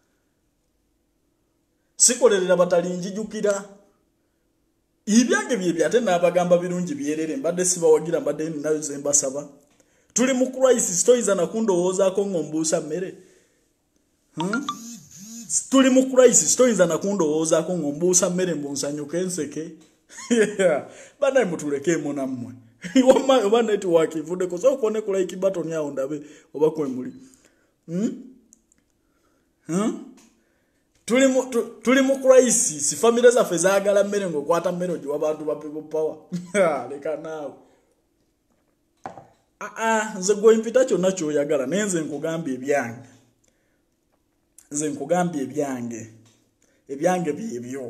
A: sikolerera batalinjijukira ibyange byebyo ate n'abagamba birungi byerere mbadde sibawagira mbadde nayo zembasaba. Tuli mu crisis stories anakundowoozaako ng'ombuusa mmere. Hmm? Tuli mu crisis stories anakundowoozaako ng'ombuusa mmere mbonsanyuke nseke. Banaye mutulekeemu nammwe. Wama oba network ivude ko so kone kula iki button ya ondabe oba kwe muli. Hmm? Hmm? Tuli mu tuli mu crisis family za feza agala mmere ngo kwata mmere oji wabantu ba people power. Leka nawo. Ah ah nze go impita kyo nacho yagala nenze nkugambye ebyange. Nze nkugambye ebyange. Ebyange byebyo.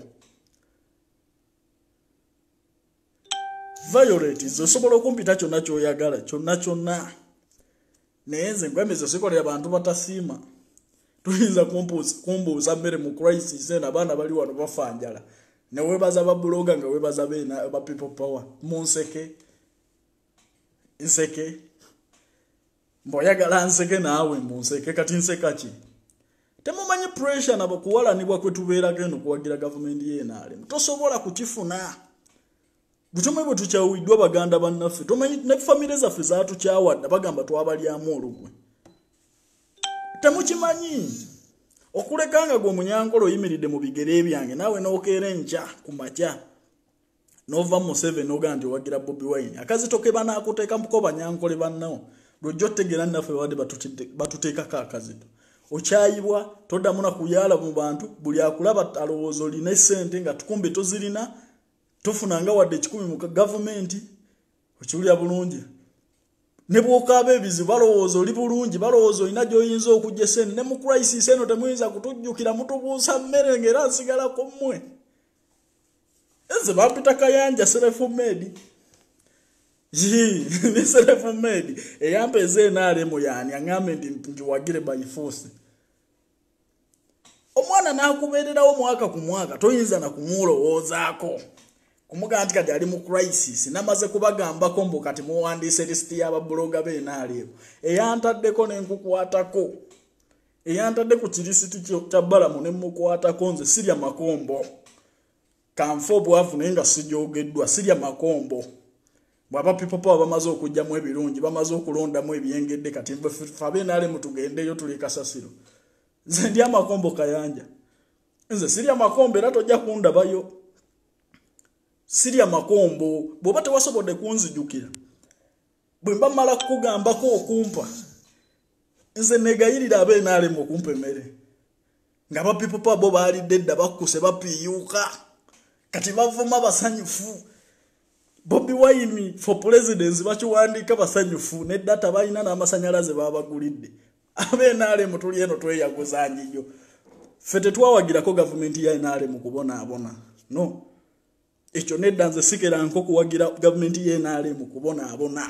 A: Violet zo sobola okumpita kyonna kyoyagala kyonna kyonna naye nze ngwemeze sikolera abantu batasiima tuyinza kumbuuza mmere mu crisis ena abaana bali wano bafanjala ne webaza babuloga nga webaza beena ba people power mu nseke nseke mboyagala nseke naawe mu nseke kati nseka ki temumanyi pressure nabo kuwalanibwa kwe tubeera geno kuwagira government y'enaale tosobola kukifuna. Butumwe bwe tukyawidwa baganda bannaffe tomanyi ne family zaffe zatukyawadde bagamba twabalyamu olugwe temukimanyi okulekanga gwe omunyankolo oyimiridde mu bigere byange naawe n'okeera enkya ku makya n'ova mu seven oga nti owagira Bobi Wine akazitoke banaakuteeka muko banyankole bannawo lwojja otegeera nnaffe badde batuteekako akazito okyayibwa toddamu na kuyaala mu bantu buli akulaba alowooza olina essente nga tukumbe tozirina tofunanga wadde kikumi mu government okiwulira bulungi ne bw'okaaba ebizibu balowooza oli bulungi balowooza olina gy'oyinza okujja sente ne mu crisis eno temuyinza kutujjukira mutubuusa mmere ng'era nsigalako mmwe. Nze bampita Kayanja Serefu Medi Yi ni self made e yampeze nale mu yani angambe ndi wagire by force omwana nakubererawo mwaka ku mwaka toyinza na kumulowozako kumuga anti kati ali mu crisis namaze kubagamba kombo kati muwandise list y'aba bloga be nale e yantaddeko nenkukwatako e yantadde ku kirisiti kya balamu ne mukwatako nze sirya makombo kanfo bwavu nenga sijogeddwa sirya makombo bwaba people power bamaze okujja mu ebirungi bamaze okulonda mu ebyengedde kati fabe nale mutugendeyo tuli kasasiro nze ndi amakombo kayanja nze sirya makombo era tojja kundabayo sirya makombo bwoba tewasobodde kunzijukira bwe mba mala kugambako okumpa nze negayirira abe nale mu kumpa emmere nga ba people power bo baali dedda bakuse bapiyuka kati bavuma basanyufu Bobby Wine for presidents bachiwandika basanyufu ne data bayina na amasanyalaze babagulidde abe nale mutuli eno tweyaguzanyiyo fete twawagira ko government ya nale mu kubona abona no ekyo nedda nze sikera nko kuwagira government ya nale mu kubona abona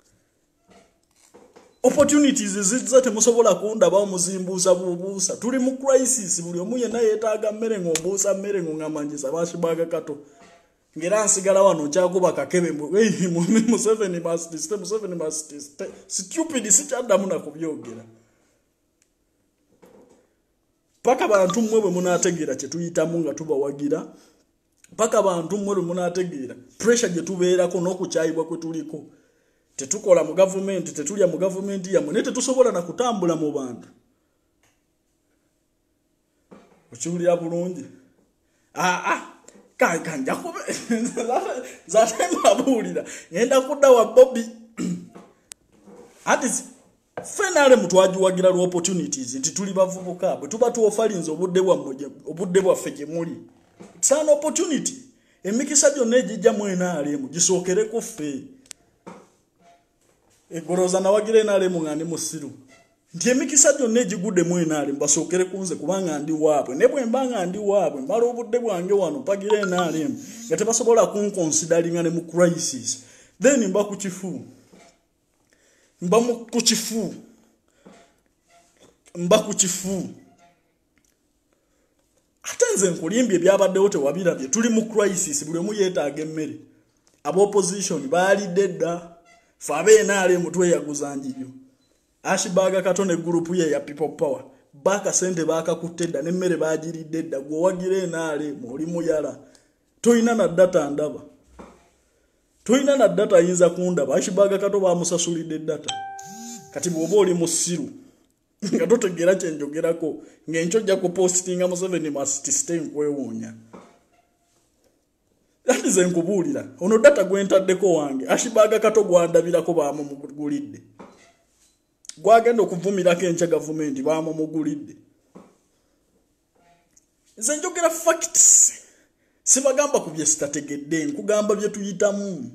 A: opportunities zizate musobola kunda ba muzimbuza bubusa tuli mu crisis buli omunye naye yetaaga mmere ngombusa mmere ngamanyisa bashibaga kato ngira nsigala wano kyakuba kakebe mu seven must step seven must step stupid sikyaddamu na kubyogera paka bantu mmwe bwe munategeera kye tuyitamu nga tubawagira paka bantu mmwe bwe munategeera pressure gye tubeerako n'okukyayibwa kwe tuliko tetukola mu government tetulya mu government yamwe ne tetusobola na kutambula mu bantu okiwulira bulungi ah ah kai kanja kube zate mabulira ngenda kudda wa Bobby ati fenale mutwaji wagira ro opportunities nti tuli bavubuka bwe tuba tu ofalinzo obudde bwa mmoje obudde bwa feke muli it's an opportunity emikisa gyo nejja mwena alemu gisokere ku fe egoroza na wagire nale mu ngani musiru ndiye mikisa gyo nejigude mwena ale mbasokere kunze kubanga ndi wabwe nebwe mbanga ndi wabwe mbalo obudde bwange wano pagire nale ngate basobola kun considering ne mu crisis then mba ku kifu mba mu ku kifu mba ku kifu atenze nkulimbye byabadde wote wabirabye tuli mu crisis buli mu yetaaga emmere abo opposition baali dedda fabe nale mutwe yaguzanjiyo ashibaga katone group ye ya people power baka sente baka kutedda nemmere bajiridde dda gwo wagire nale muri muyala toyina na data ndaba toyina na data yinza kunda ashibaga kato ba musasulide data kati bwoba oli musiru nga totegera kye njogerako ngencho jja ku postinga mu seven must stay kwewonya ati ze nkubulira ono data gwentaddeko wange ashibaga kato gwandabirako ba mu mugulidde gwagenda okuvumira kencha government bamo mugulidde nze njogera facts sibagamba ku bye sitategedde nkugamba bye tuyitamu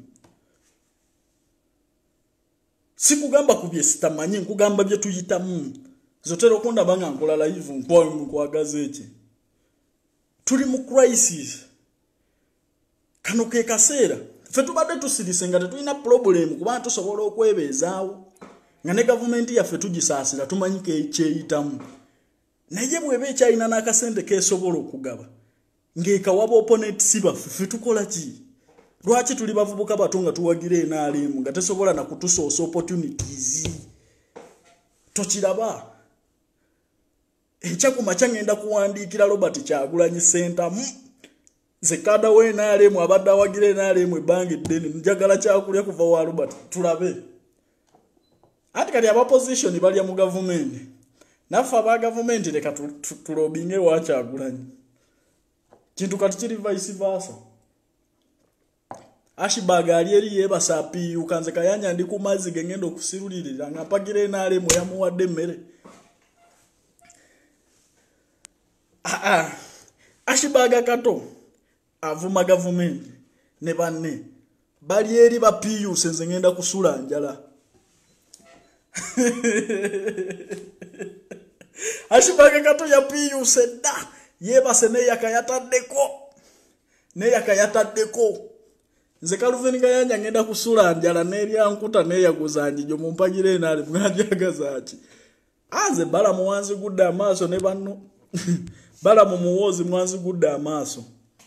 A: sikugamba ku bye sitamanyi nkugamba bye tuyitamu zotero konda banga nkola live nkwa nkwagaze eki tuli mu crisis kano ke kaseera fe tubadde tusirise nga tetulina problem kuba tusobola okwebezaawo nga ne government yaffe tugisaasira tumanyike ekyeyitamu naye bwebe ekyalina n'akasente keesobola okugaba ng'ekawaba opponent si baffe ffe tukola ki lwaki tuli bavubuka bato nga tuwagira enaalimu nga tesobola na kutusoosa opportunities tokiraba ekyakumakya ngenda kuwandiikira Robert Kyagulanyi Center ze kada we naalimu abadde awagira enaalimu ebbanga eddene njagala kyakulya kuva wa Robert tulabe ati kati aba opposition bali mu government nafa aba government leka tulobinge wa Kyagulanyi kintu kati kiri vice versa ashibaga ali eri yebasapi ukanze kayanya ndi ku mazi gengendo kusirulirira ngapagire nale moya muwadde mmere ah ah ashibaga kato avuma government ne banne bali eri ba P U senze ngenda kusula njala ashibaga kato ya P U sedda yeba sene yakayataddeko ne yakayataddeko nze Calvin Kayanja ngenda kusula njala nerya nkuta neyaguzanji jo mumpagire nali mwanjagazaaki anze bala muwanzi gudda amaaso ne banno bala mu muwozi mwanzi gudda amaaso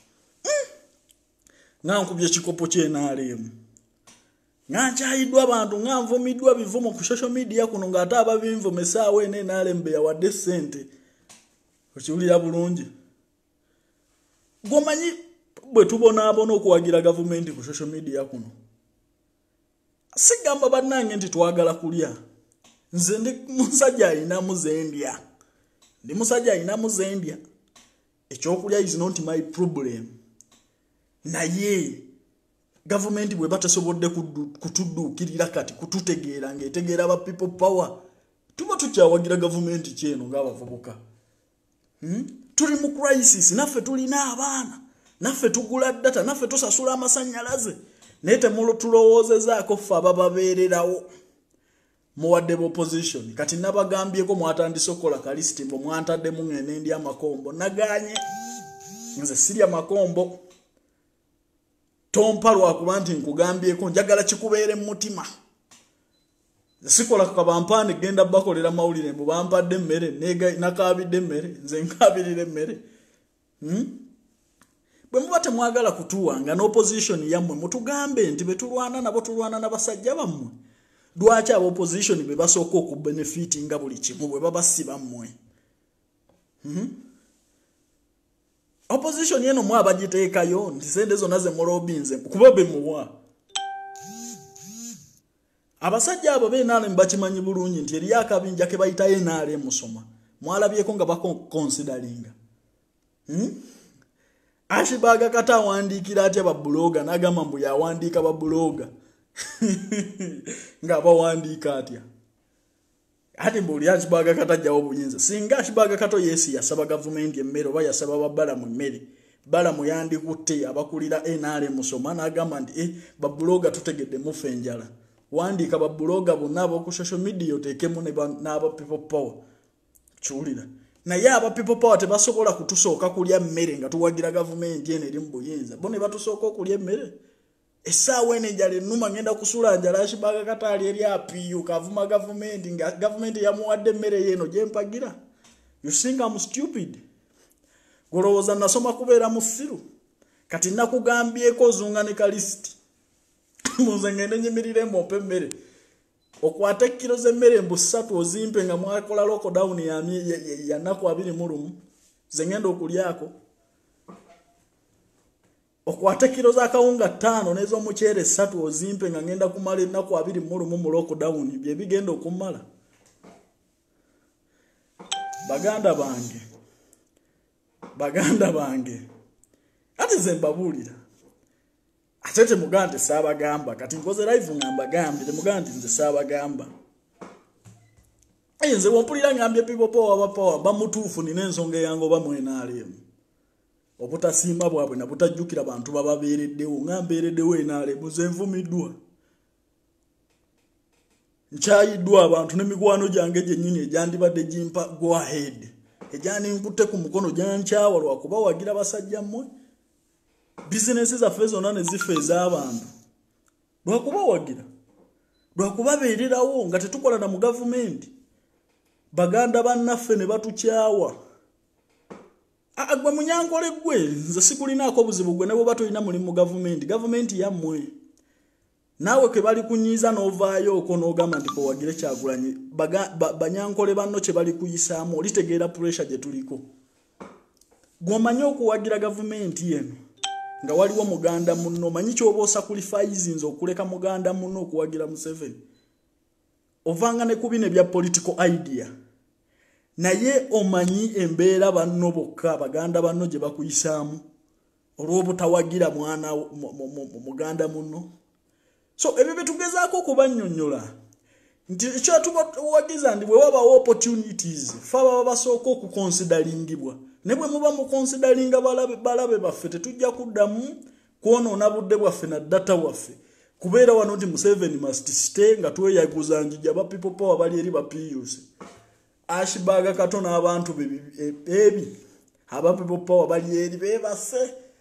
A: ngankubye kikopo kye nalemu nganchaidwa abantu nganvumidwa bivumo ku social media kuno ngata ababinvu mesawe ene nalembe ya wadde sente okiwulira bulungi gomanyi bwe tubona abona okuwagira government ku social media kuno sigamba bannange nti twagala kulya nze ndi musajja ina muzendya ndi musajja ina muzendya ekyokulya is not my problem naye government bwe batasobodde kutudduukirira kati kututegeera ng'etegeera aba people power tuba tukyawagira government kyeno ng'abavubuka hmm? Tuli mu crisis naffe tulina abaana naffe tugula data naffe tusasula amasannyalaze naye temulotulowoozezaako ffe abababeererawo muwadde opposition kati nabagambyeko mwatandise okukola kalisiti mbo mwantaddemu ng'ene ndi amakombo naganye nze sirya makombo tompa lwakuba nti nkugambyeko njagala kikubeere mu mutima sikola kabampane genda bakolera mawulire mbu bampadde emmere nakaabidde emmere nze nkaabirira emmere hmm? Bwe muba temwagala kutuwanga n'opposition yammwe mutugambe nti betulwana nabo tulwana n'abasajja bammwe lwaki aba opposition be basooka okubenefiti nga buli kimu bwe babasiba mmwe hmm? Opposition yeno mwa abagiteekayo nti sente zonna ze mulobinze kuba be muwa abasajja abo beenaale mbakimanyi bulungi nti eri akabinja ke bayita enaale musoma mwalabyeko nga bakonsideringa hmm? Ashibaga kata awandiikira atya babbuloga n'agamba mbu yawandiika babbuloga nga bawandiika atya ati mbu oli Ashibaga kata ajjawo obuyinza singa Ashibaga kato yesi yasaba gavumenti emmere oba yasaba babbalamu emmere balamu yandikutte abakulira N R M musoma n'agamba nti eh babbuloga tutegedde mufe enjala wandiika babbuloga bonna ab'oku social media oteekemu n'aba people power kiwulira naye aba people power tebasobola kutusooka kulya mmere nga tuwagira gavumenti eno eri mu buyinza bo ne batusooka okulya emmere essaawa eno enjala ennuma ngenda kusula njala Ashibaga kataali eri apiyu kavuma gavumenti nga gavumenti yamuwadde emmere yeeno gyempagira you think I'm stupid golowooza nasoma kubeera mu ssiru kati nakugambyeko zunga ne kalisiti muze ngende nyimiriremu ompe emmere okwata kilo z'emmere mbu ssatu ozimpe nga mwakola lockdown ya ya nnaku abiri mu lumu ze ngenda okulyako okwata kilo za kawunga ttaano n'ez'omuceere ssatu ozimpe nga ngenda kumala ennaku abiri mu lumu mu lockdown bye bigenda okumala baganda bange baganda bange ati ze mbabuulira atete mugande sabagamba kati nkoze live ngamba gambye mugande nze sabagamba enze wompulira ngambye people power ba power bamutuufu nina ensonga yango bamwenaalemu obutasimba bwabwe na butajjukira bantu bababeereddewo ngambeereddewo enaalemu ze nvumiddwa nchayiddwa abantu n'emikwano gyange gyennyini egyandibadde gimpa go ahead ejani nkutte ku mukono gyankyawa lwakuba wagira basajja mmwe businesses zaffe zonna ne zifa ez'abantu lwakuba wagira lwakuba beererawo nga tetukola na mu gavumenti baganda bannaffe ne batukyawa agwe munyankole gwe nze sikulinaako buzibu gwe ne bwe batolina mulimu mu gavumenti gavumenti yammwe naawe ke bali kunyiiza n'ovaayo oko n'ogamba nti kowagire Kyagulanyi banyankole banno kye bali kuyisaamu olitegeera pressure gye tuliko gw'omanyi okuwagira gavumenti yeno nga waliwo muganda munno manyi kyoba osacrifice nze okuleka muganda munno okuwagira Museveni ovanga ne kubine bya political idea naye omanyi embeera banno bokka baganda banno gye bakuyisaamu olw'obutawagira mwana muganda munno so ebyo betugezaako okubannyonnyola nti ekyatubawagiza ndi bwe wabawo opportunities fa baba basooka okukonsideringibwa ne bwe muba mukonsideringa balabe balabe baffe tetujja kuddamu kwonoona budde bwaffe na data waffe kubeera wano nti Museveni must stay nga tweyaguza njija ba people power bali eri ba P U C Ashibaga kato n'abantu ebi aba people power bali eri beebase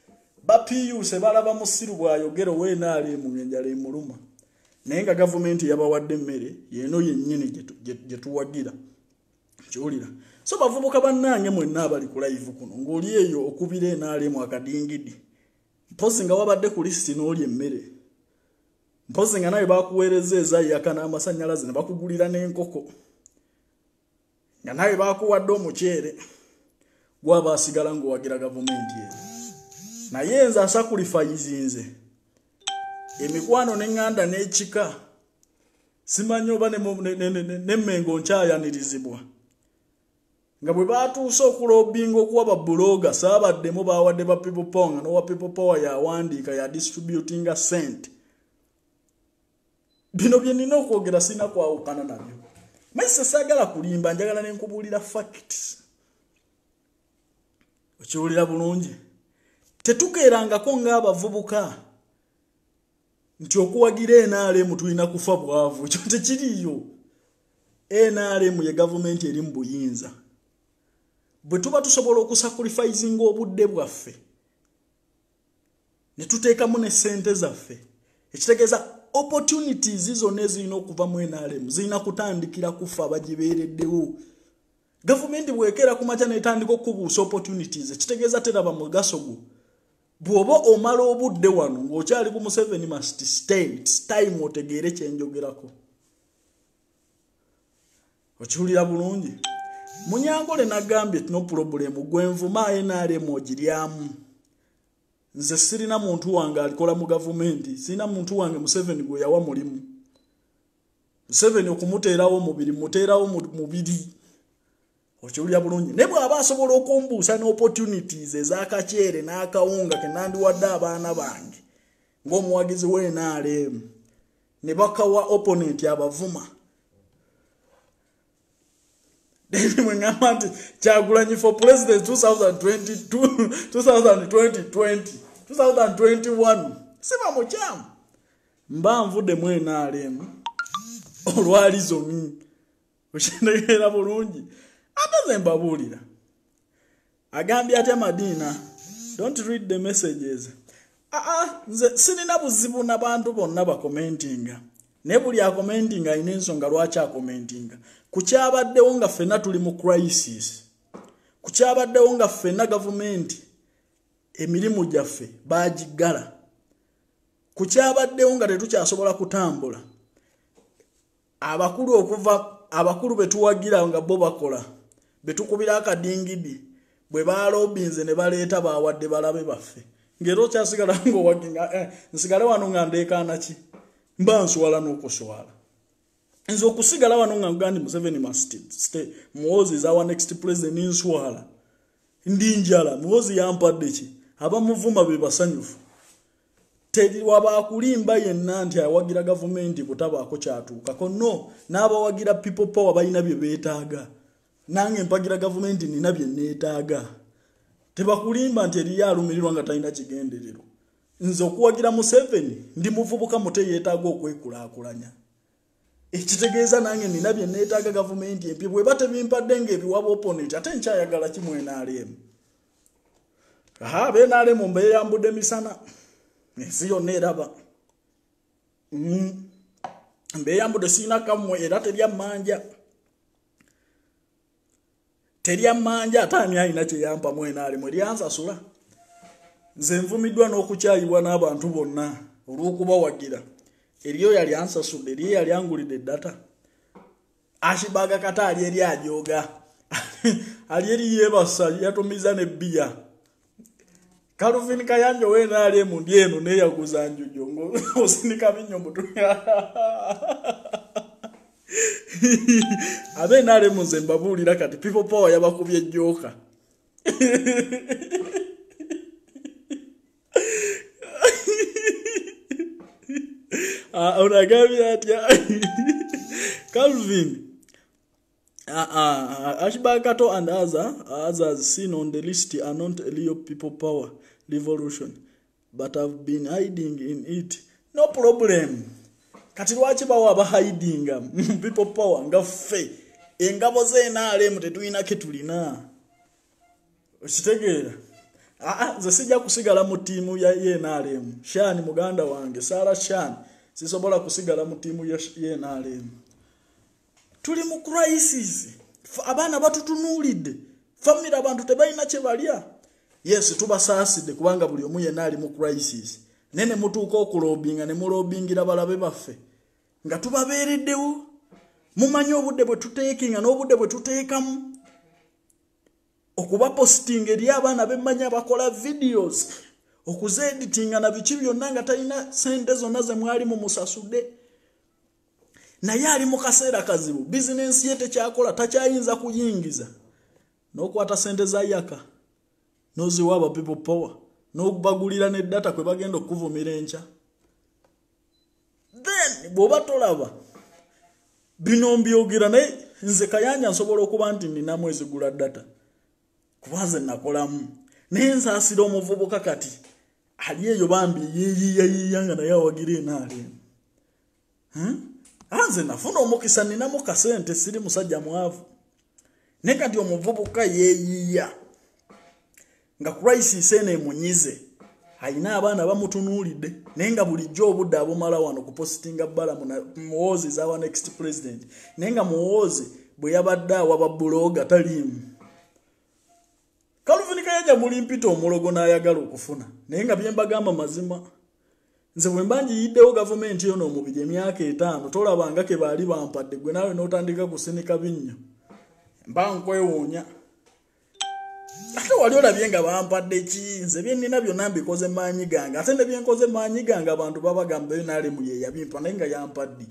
A: ba P U se balaba musiru bwayogera we naali mu ngenjala emuluma naye nga government yabawadde mmere yeno yennyini gye tuwagira kyolira so bavubuka bannange mwenna abali ku live kuno ng'oli eyo okubira enaali mu akadingidi mpozi nga wabadde ku listi n'oli emmere mpozi nga nawe bakuweereza ezayaka n'amasannyalaze ne bakugulira n'enkoko nga nawe bakuwadde omuceere gwaba asigala ng'owagira gavumenti eyo naye nze asakulifayizinze emikwano n'eŋŋanda n'ekika simanyi oba n'emmengo nkyayanirizibwa nga bwe batuuse okulobinga okuwa babuloga saabaddemu bawadde ba people power nga n'owa people power yawandiika ya distributinga sente bino bye nina okwogera sina kwawukana nabyo maise saagala kulimba njagala n'enkubuulira facts okiwulira bulungi tetukeerangako ng'abavubuka nti okuwagira N R M tulina kufa bwavu ekyo tekiriyo N R M ye gavumenti eri mu buyinza bwe tuba tusobola okusacrificing obudde bwaffe ne tuteekamu ne ssente zaffe ekitegeeza opportunities zonna ezirina okuva mu N R M zirina kutandikira kufa bagibeereddewo gavumenti bwekera ku makya n'etandika okubuusa opportunities ekitegeeza teraba mugaso gwo bw'oba omala obudde wano ng'okyali ku Museveni must stay it's time otegeere kyenjogerako okiwulira bulungi Munyangole nagambye no problem gwenvuma N R M ogiryamu nze sirina muntu wange alikola mu gavumenti sina muntu wange Museveni gwe yawa mulimu Museveni okumuteerawo mubiri muteerawo mubiri okiwulira bulungi ne bw'aba asobola okumbuusa ne opportunities ez'akaceere n'akawunga ke nandiwadde abaana bange ng'omuwagizi w'E N R M ne bakawa opponent abavuma David Mwengamanti Kyagulanyi for president twenty twenty-two twenty twenty twenty twenty-one siba mukyam mba nvudde mu N R M olwali zomi okyendegeera bulungi ate ze mbabuulira agambye atya Madina don't read the messages ah ah nze sirina buzibu n'abantu bonna bakomentinga ne buli akomentinga ayina ensonga lwaki akomentinga kukyabaddewo nga ffenna tuli mu crisis kukyabaddewo nga ffenna gavumenti emirimu gyaffe bagiggala kukyabaddewo nga tetukyasobola kutambula abakulu okuva abakulu betuwagira nga bo bakola betukubira akadingidi bwe balobinze ne baleeta bawadde balabe baffe ngero kyasigala ngo waginga eh, nsigale wano nga ndeekaana ki mba nswala n'okuswala nzo okusigala wano nga ngandi Museveni must stay Muhoozi is our next president nswala ndi njala Muhoozi yampadde ki abamuvuma be basanyufu teri wabakulimba yenna nti awagira gavumenti butabaako kyatuukako no n'abawagira people power balina bye beetaaga nange mpagira gavumenti nina bye neetaaga tebakulimba nti eri yalumirirwa nga talina kigenderero nze okuwagira Museveni ndi muvubuka mute yeetaaga okwekulaakulanya ekitegeeza nange nina bye neetaaga gavumenti empya bwe bate bimpadde ng'ebiwaba opponent ate nkyayagala kimu N R M aha be N R M mbeeyambudde misana ensi yonna eraba mm. mbeeyambudde siina kammwe era terya mmanja terya mmanja ate ani alina kyeyampamu N R M eryansasula nze nvumiddwa n'okukyayibwa n'abantu bonna olw'okubawagira eriyo yali ansasudde eriyo yali angulidde data ashibaga kata ali eri ajoga ali eri yebasa yatumiza ne bia Calvin Kayanjo we N R M ndi eno ne yaguza njujo ngo osinika binyombo tu abe N R M nze mbabulira kati people power yabakubye joka ah unagabi atya Calvin ah ah Ashbakato and other others seen on the list are not Leo people power revolution but have been hiding in it no problem kati lwaki bawa ba hiding people power ngaffe engabo ze N R M tetuina ke tulina okitegeera ah nze sijja kusigala mu tiimu ya N R M. Shani muganda wange Sara Shani sisobola kusigala mu tiimu ya N R M. Tuli mu crisis. Abana batutunulidde. Family abantu tebalina kye balya. Yes tubasaasidde kubanga buli omu yenna ali mu crisis. Nene mutuuka okulobinga ne mulobingira balabe baffe. Nga tubabeereddewo. Mumanyi obudde bwe tuteekinga n'obudde bwe tuteekamu. Okuba posting eri abaana bemmanya bakola videos. Okuze editinga na biki byonna nga talina sente zonna ze mwali mu musasude. Naye ali mu kaseera kazibu. Business ye tekyakola takyayinza kuyingiza. N'okwata sente za yaka. Noziwa aba people power. N'okubagulira ne data kwe bagenda okuvumira encha. Then bw'oba tolaba bino mbyogera naye nze Kayanja nsobola okuba nti nina mwezi gula data. Kubanze nakolamu. Naye nsaasira omuvubuka kati. Ali eyo bambi yeyiyanga naye awagire naale. Hmm? Anze nafuna omukisa nina mu kasente siri musajja mwavu. Ne kati omuvubuka yeyiya. Nga crisis ene munyize. Haina abaana bamutunulidde. Naye nga bulijjo obudde abomala wano ku postinga bala muwozi za wa next president. Naye nga muwozi bwe yabadde awa bloga talimu. Calvin Kayanja muli mpito omulogo n'ayagala okufuna. Naye nga byembagamba mazima. Nze bwe mbanjiyiddewo gavumenti yono omubiri emyaka etaano tolabanga ke baali bampadde gwe naawe n'otandika kusinika binnya. Mba nkwewuunya. Ate wali olabye nga bampadde ki? Nze bye nnina byonna mbikoze maanyi gange. Ate ne bye nkoze maanyi gange abantu babagamba N R M ye yabimpa naye nga yampadde.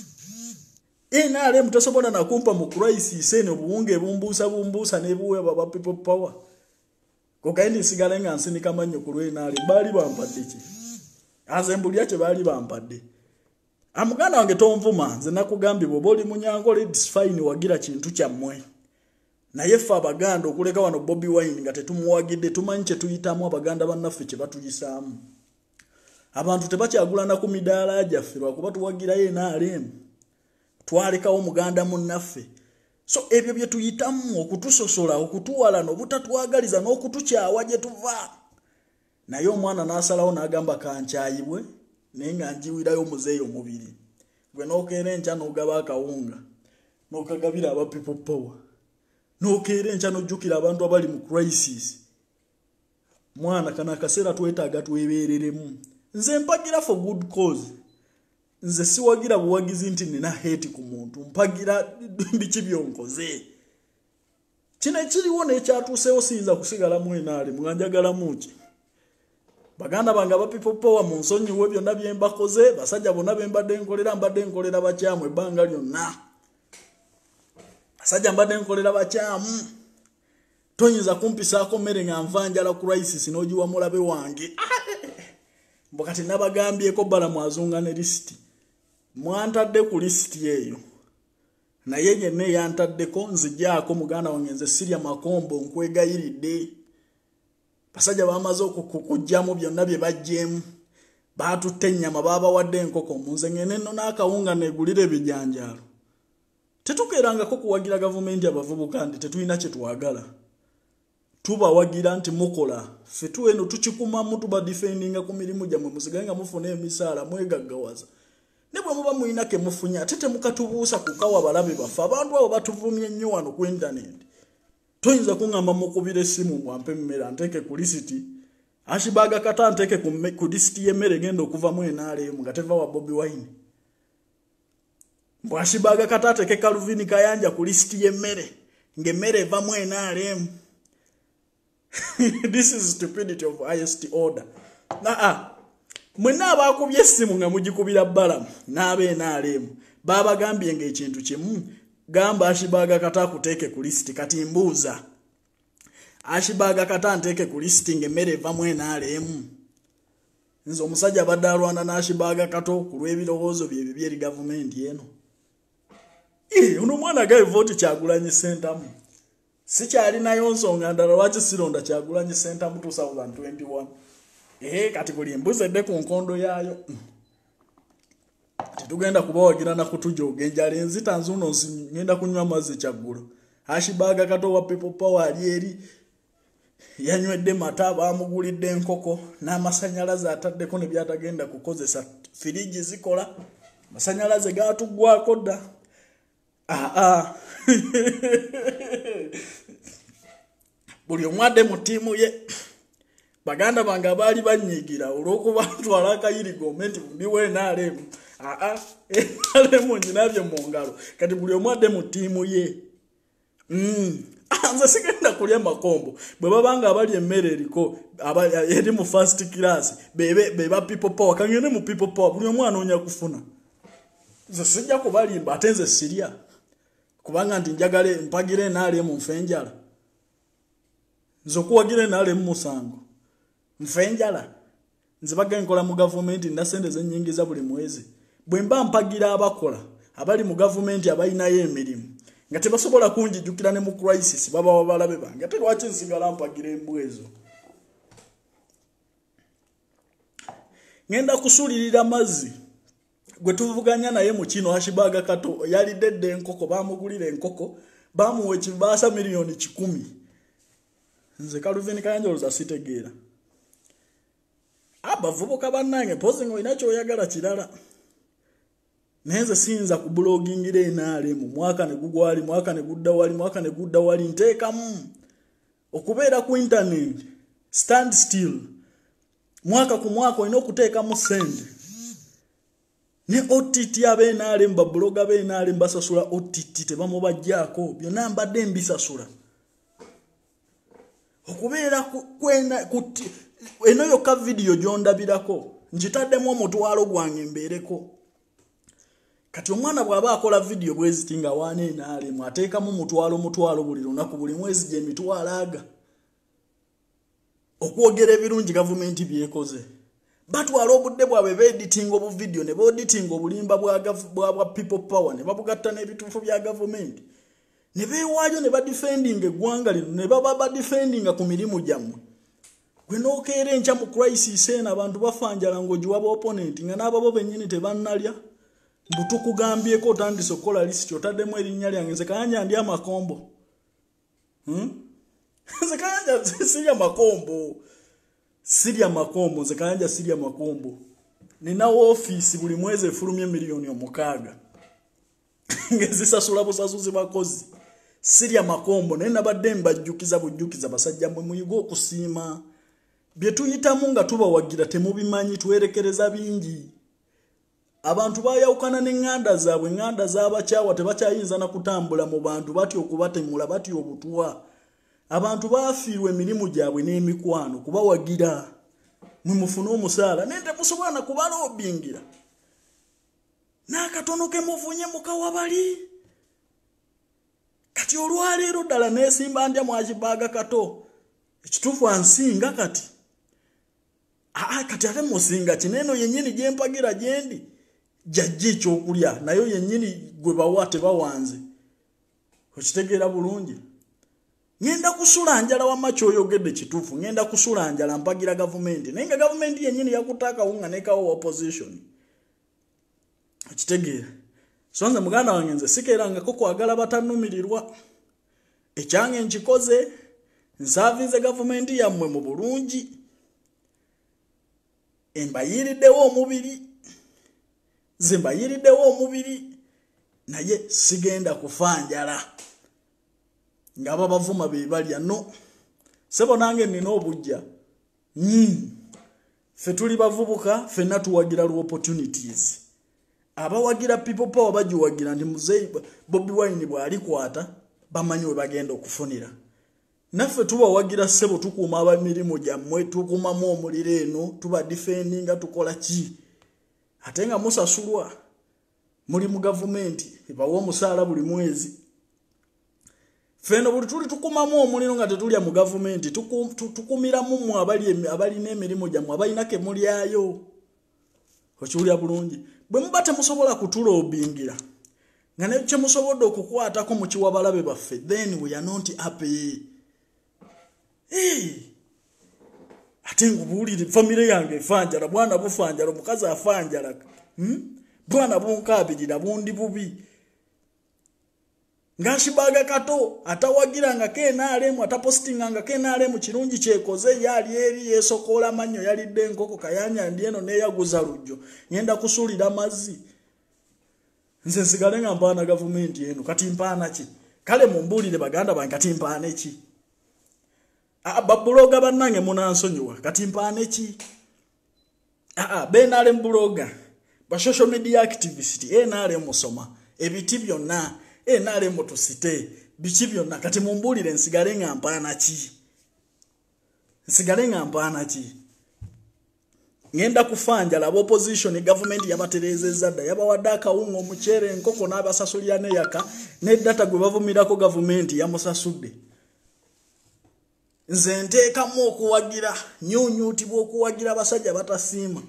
A: N R M tosobola na kumpa mu crisis eno obuwunge bumbuusa bumbuusa n'ebuwe baba people power. Kokaindi sigala nga nsinika mannyo ku N R M baali bampadde ki? Azembulya kye baali bampadde. Amuganda wange tonvuma nze nakugambye bw'oba oli munyango it's fine wagira kintu kyammwe. Naye ffe abaganda okuleka wano Bobi Wine nga tetumuwagidde tumanyi kye tuyitamu abaganda bannaffe kye batuyisaamu. Abantu tebakyagulana ku midaala gyaffe lwakuba tuwagira N R M. Twalekawo muganda munnaffe. So ebyo bye tuyitamu okutusosola okutuwala n'obutatwagaliza n'okutukyawa gye tuva. Naye omwana n'asalawo n'agamba kankyayibwe naye nga njiwirayo muzeeyo omubiri. Gwe n'okeera enkya n'ogaba akawunga n'okagabira aba people power. N'okeera enkya n'ojjukira abantu abali mu crisis. Mwana kana akaseera twetaaga twebeereremu. Nze mpagira for good cause. Nze siwagira buwagizi nti nina hate ku muntu. Mpagira biki byonkoze. Kino ekiriwo n'ekyatuusewo siyinza kusigala mu N R M mwanjagala muki. Baganda bange aba people power mu nsonyiwe byonna bye mbakoze basajja bonna be mbadde nkolera mbadde nkolera bakyamu ebbanga lyonna. Basajja mbadde nkolera bakyamu. Toyinza kumpisaako mmere nga nvanjala crisis n'ogiwa mulabe wange. Mbokati nabagambyeko bala mwazunga ne lisiti. Mwantadde ku lisiti eyo. Naye yenna yantaddeko nzigyako muganda wange nze Sirya Makombo nkwegayiridde. Basajja bamaze okukujjamu byonna bye bajjemu. Baatutte ennyama baabawadde enkoko munze ngene nno n'akawunga negulire ebijanjaalo. Tetukeerangako kuwagira gavumenti abavubuka nti tetulina kye twagala. Tubawagira nti mukola. Ffe tuweno tukikumamu tuba defendinga ku mirimu gyammwe musigaye nga mufuna emisaala mwegaggawaza. Ne bwe muba mulina ke mufunya ate temukatubuusa kukawa balabe baffe. Abantu abo batuvumye nnyo wano ku internet. Toyinza kuŋŋamba mukubira essimu mwampe emmere nteeke ku lisiti. Ashibaga kata nteeke ku lisiti y'emmere genda okuva mu N R M nga teva wa Bobi Wine. Mbw Ashibaga kata ateeke Calvin Kayanja ku lisiti y'emmere ng'emmere eva mu N R M. This is stupidity of highest order. Naa mwenna abaakubye essimu nga mugikubira bbalamu n'aba N R M baabagambye ng'ekintu kimu. Gamba Ashibaga kata kuteeke ku lisiti kati mbuuza. Ashibaga kata nteeke ku lisiti ng'emmere eva mu N R M. Nze omusajja abadde alwana n'Ashibaga kato ku lw'ebirowoozo bye bibye eri gavumenti eno. Eh, uno mwana agaye vote Kyagulanyi Ssentamu. Si kyalinayo nsonga ndala lwaki sironda Kyagulanyi Ssentamu two thousand twenty-one. Eh, kati buli embuzedde ku nkondo yaayo. Tetugenda kubawagira na kutujoga enjala enzita nzuno ngenda kunywa amazzi Kyaggulo. Ashibaga kato wa people power ali eri yanywedde mata bamugulidde enkoko n'amasanyalaze ataddeko ne byatagenda kukozesa firiji zikola masanyalaze gaatuggwako dda aa buli omwadde mu ttiimu ye baganda bange abaali banyigira olw'okuba ntwala akayirigo nti ndiwe N R M aa N R M nyinabye mu ngalo kati buli omwadde mu ttiimu ye mm. Nze sigenda kulya makombo bwe babanga abali emmere eriko eri mu first class bebe beba people power kangene mu people power buli omwana onya kufuna nze sijja kubalimba ate nze sirya kubanga ndi njagale mpagire N R M mfenjala nze kuwagire N R M musango mfenjala nze baga nkola mu government ndasende ze nyingiza buli mwezi bwe mba mpagira abakola abali mu government abayinayo emirimu nga tebasobola kunjijukira ne mu crisis baba wabalabe bange ate lwaki nsigala mpagira embwezo ngenda kusulirira mazzi gwe tuvuganya naye mu kino Hashibaga Kato yali dedde enkoko bamugulira enkoko bamuwa ekibaasa miliyoni kikumi nze Calvin Kayanjoloza sitegeera abavubuka bannange pozi ng'olina ky'oyagala kirala nenze sinza ku bloggingire N R M mwaka ne gugwali mwaka ne gudda wali mwaka ne gudda wali nteekamu okubeera ku internet stand still mwaka ku mwaka olina okuteekamu sente ne O T T abe N R M babloga be N R M basasula O T T tebamubajjaako byonna mbadde mbisasula okubeera kwena kuti eno yokka video gyondabirako njitaddemu omutwalo gwange mbeereko kati omwana bw'aba akola video bwezi tinga wane N R M ateekamu mutwalo mutwalo buli lunaku buli mwezi gye mitwalo aga okwogera ebirungi gavumenti byekoze batwala obudde bwabwe beeditinga obu video ne boeditinga obulimba bwa bwa people power ne babugatta n'ebituufu bya gavumenti ne beewaayo ne badefending eggwanga lino ne baba badefendinga ku mirimu gyammwe gwe nookeera enkya mu crisis eno abantu bafanjala ng'ogiwaba opponent nga n'ababo bennyini tebannalya mbutukugambyeko otandise okukola lisiti otaddemu erinnya lyange nze Kayanja ndi amakombo hmm? nze Kayanja sirya makombo sirya makombo nze Kayanja sirya makombo nina office buli mwezi efulumye miliyoni omukaaga ngezisasula busasuzi bakozi sirya makombo naye nabadde mbajjukiza bujjukiza basajja mwe muyiga okusiima bye tuyitamu nga tubawagira temubimanyi twerekereza bingi abantu bayawukana n'enganda zaabwe enganda z'abakyawa tebakyayinza na kutambula mu bantu batyo okubatemula batyo obutwa abantu baafiirwa emirimu gyabwe n'emikwano kubawagira mwe mufune omusaala naye temusobola na kubalobingira n'akatono ke muvunye mukawabali kati olwaleero ddala neesimba ndya mu Hashibaga Kato ekituufu ansinga kati aa kati ate musinga kineno yennyini gye mpagira gye ndi jajji ekyokulya nayo yennyini gwe bawa tebawanze okitegeera bulungi ngenda kusula njala wamma kyoyogedde kituufu ngenda kusula njala mpagira gavumenti naye nga gavumenti yennyini yakutta akawunga nekawo opposition okitegeera so nze muganda wange nze sikeerangako kwagala batanumirirwa ekyange nkikoze nsaavinze gavumenti yammwe mu bulungi embayiriddewo omubiri nze mbayiriddewo omubiri naye sigenda kufanjala ng'aba bavuma be balya no sebo nange nina obujja mm. Ffe tuli bavubuka ffenna tuwagira lu opportunities abawagira people power bagiwagira ndi muzeyi Bobi Wine bw'alikwata bamanyi we bagenda okufunira naffe tubawagira sebo tukuuma abamirimu gyammwe tukuumamu omuliro eno tuba defendinga tukola ki ate nga musasulwa muli mu gavumenti ebawa omusaala buli mwezi ffeno buli tuli tukumamu omuliro nga tetulya mu gavumenti tukumiramu mmwe abalina emirimu gyammwe abalinako mulyayo okiwulya bulungi bwe muba temusobola kutulobingira nga ne kye musobodde okukwatako mu kiwabalabe baffe then we are not happy hey. ate ngubuulire famire yange efanjala bwana bufanjala omukazi afanjala hmm? bwana bunkaabirira bundi bubi Ngashibaga kato atawagiranga kenalemu atapostinganga kenalemu kirungi kyekoze yali eri yesokola manyo yali denkoko kayanya ndieno neyaguza rujjo ngenda kusulira mazi nze sigale nga mpana government yenu kati mpana ki kale mumbulire baganda bange kati mpana ki ababuloga banange munansonyiwa kati mpana ki a benale mbuloga ba social media activist enale musoma ebiti byonna enale mutusite biki byonna kati mumbulire nsigale nga mpana ki nsigale nga mpana ki ngenda kufanja labo opposition government yabaterezeza dda yabawadde akawunga omuchere enkoko n'abasasulira ne yaka ne data gwe bavumirako government yamusasudde nze nteekamu okuwagira nyunyutibwa okuwagira abasajja batasiima.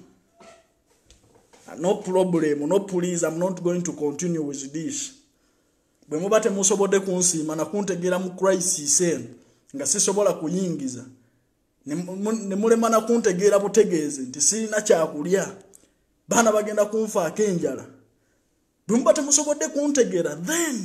A: No problem, no please, I'm not going to continue with this. Bwe mubate musobodde kunsiima na kuntegera mu crisis eno nga sisobola kuyingiza ne mulema na kuntegera butegeeze nti sirina kyakulya bana bagenda kunfa akenjala bwe mubate musobodde kuntegera then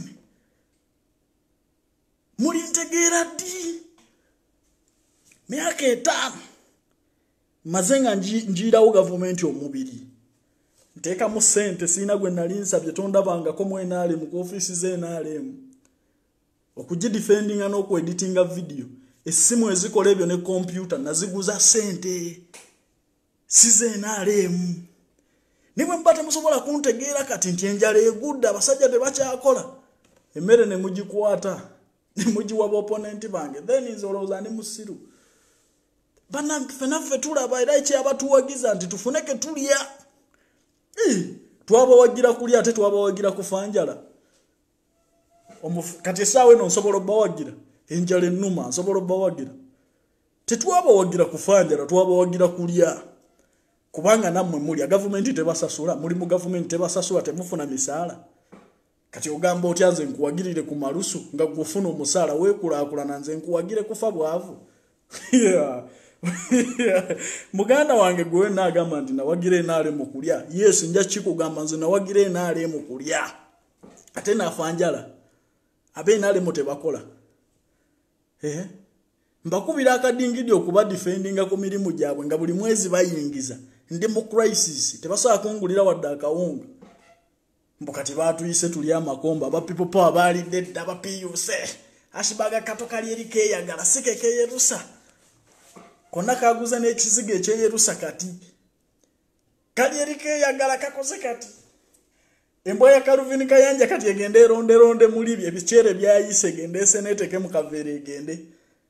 A: muli ntegera ddi myaka etaano mazenga njirawo gavumenti omubiri nteka mu sente sina gwe nali nsabye tondabangako mu N R M ku office ze N R M okugidefendinga n'okweditinga video esimu ezikola ebyo ne computer naziguza sente size N R M nimwe mbate musobola kuntegeera kati nti enjala egudda abasajja tebakyakola emmere ne mugikwata ne mugiwa opponent bange then nzoloza ne musiru bana fenaffe tulaba era ekyabatuwagiza nti tufuneke tulya Eh, twaba wagira kulya ate twaba wagira kufanjala. Omuf kati sawe no nsobola bawagira. Enjale nnuma nsobola bawagira. Tetwaba wagira kufanjala twaba wagira kulya. Kubanga namwe muli government tebasasula muri mu government tebasasula temufuna misala. Kati ogamba otyanze nkuwagirire ku malusu nga gufuna omusala wekula akula nanze nkuwagire kufa bwavu. Yeah. Muganda wange gwe nagamba nti nawagire nale mukulya yes nja kikugamba nze nawagire nale mukulya ate nafanjala abe nale mutebakola eh mbakubira akadingidi okuba defendinga ku mirimu gyabwe nga buli mwezi bayingiza ndi mu crisis tebasaka kungulira wadde akawunga mbukati batuyise tuli amakomba aba people power bali dead aba P U C ashibaga katokali erike yagala sikeke yerusa konna kaguza n'ekizigo ekyeyerusa kati kali erike yagala kakoze kati embwa ya Calvin Kayanja kati egende eronde ronde muri bye bicere byayise gende seneteke mu kavere egende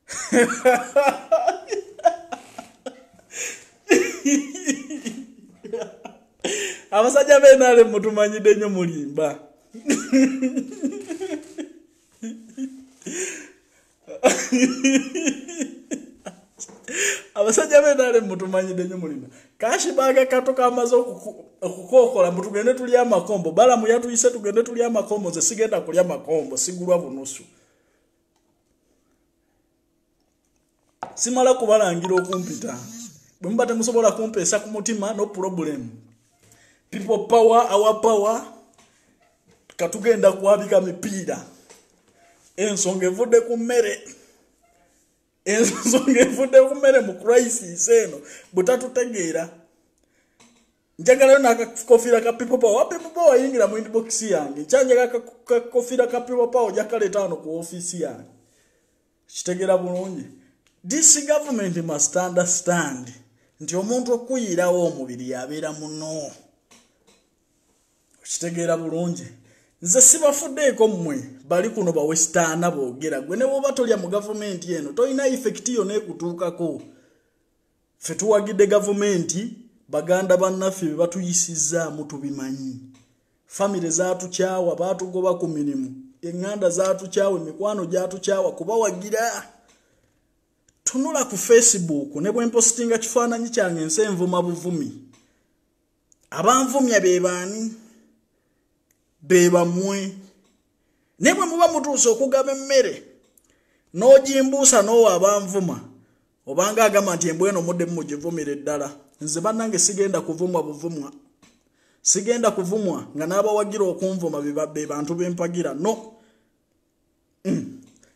A: abasajja benale mutumanyide nnyo mulimba abasajja benale mutumanyide nnyo mulimba kashibaga katoka amazo okukokola mutugende tuli amakombo bala mu yatuyise tugende tuli amakombo ze sigenda kulya makombo sigulwa bunusu simala kubalangira okumpita bwembate musobola kumpesa ku mutima no problem people power our power katugenda kuwabika mipira ensonga evudde ku mmere ensonga evudde ku mmere mu crisis eno butatutegeera njagala nakakofira ka people power people power yingira mu inbox yange kyanje kakofira ka people power jakale tano ku office yange kitegeera bulungi. This government must understand nti omuntu okuyirawo omubiri yabeera muno kitegeera bulungi. Nze sibafuddeeko mmwe bali kuno ba western boogera gwe ne bwoba tolya mu government eno toyina effect yo neekutuukako. Ffe tuwagidde government baganda bannaffe be batuyisizaamu tubimanyi. Famire zaatukyawa baatugoba ku mirimu eŋŋanda zaatukyawa emikwano gyaatukyawa kubawagira. Tunula ku Facebook ne bwe mpostinga kifaananyi kyange ensenvuma buvumi abanvumya be baani be bamwe ne bwe muba mutuusa okugaba emmere n'ogimbuusa n'owa abanvuma obanga agamba nti embweno mudde mugivumira eddala. Nze bannange sigenda kuvumwa buvumwa sigenda kuvumwa nga n'abawagira okunvuma be bantu bempagira no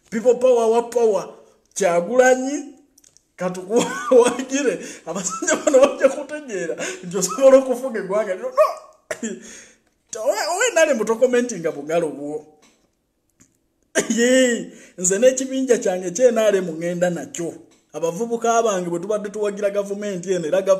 A: people power wa power Kyagulanyi katukuwagire abasajja bano bajja kutegeera nti osobola okufuga eggwanga no owe nale mutokomentinga bugalo bwo ye nze n'ekibinja kyange kyenaale mugenda nakyo abavubuka bange bwe tubadde tuwagira gavumenti eno era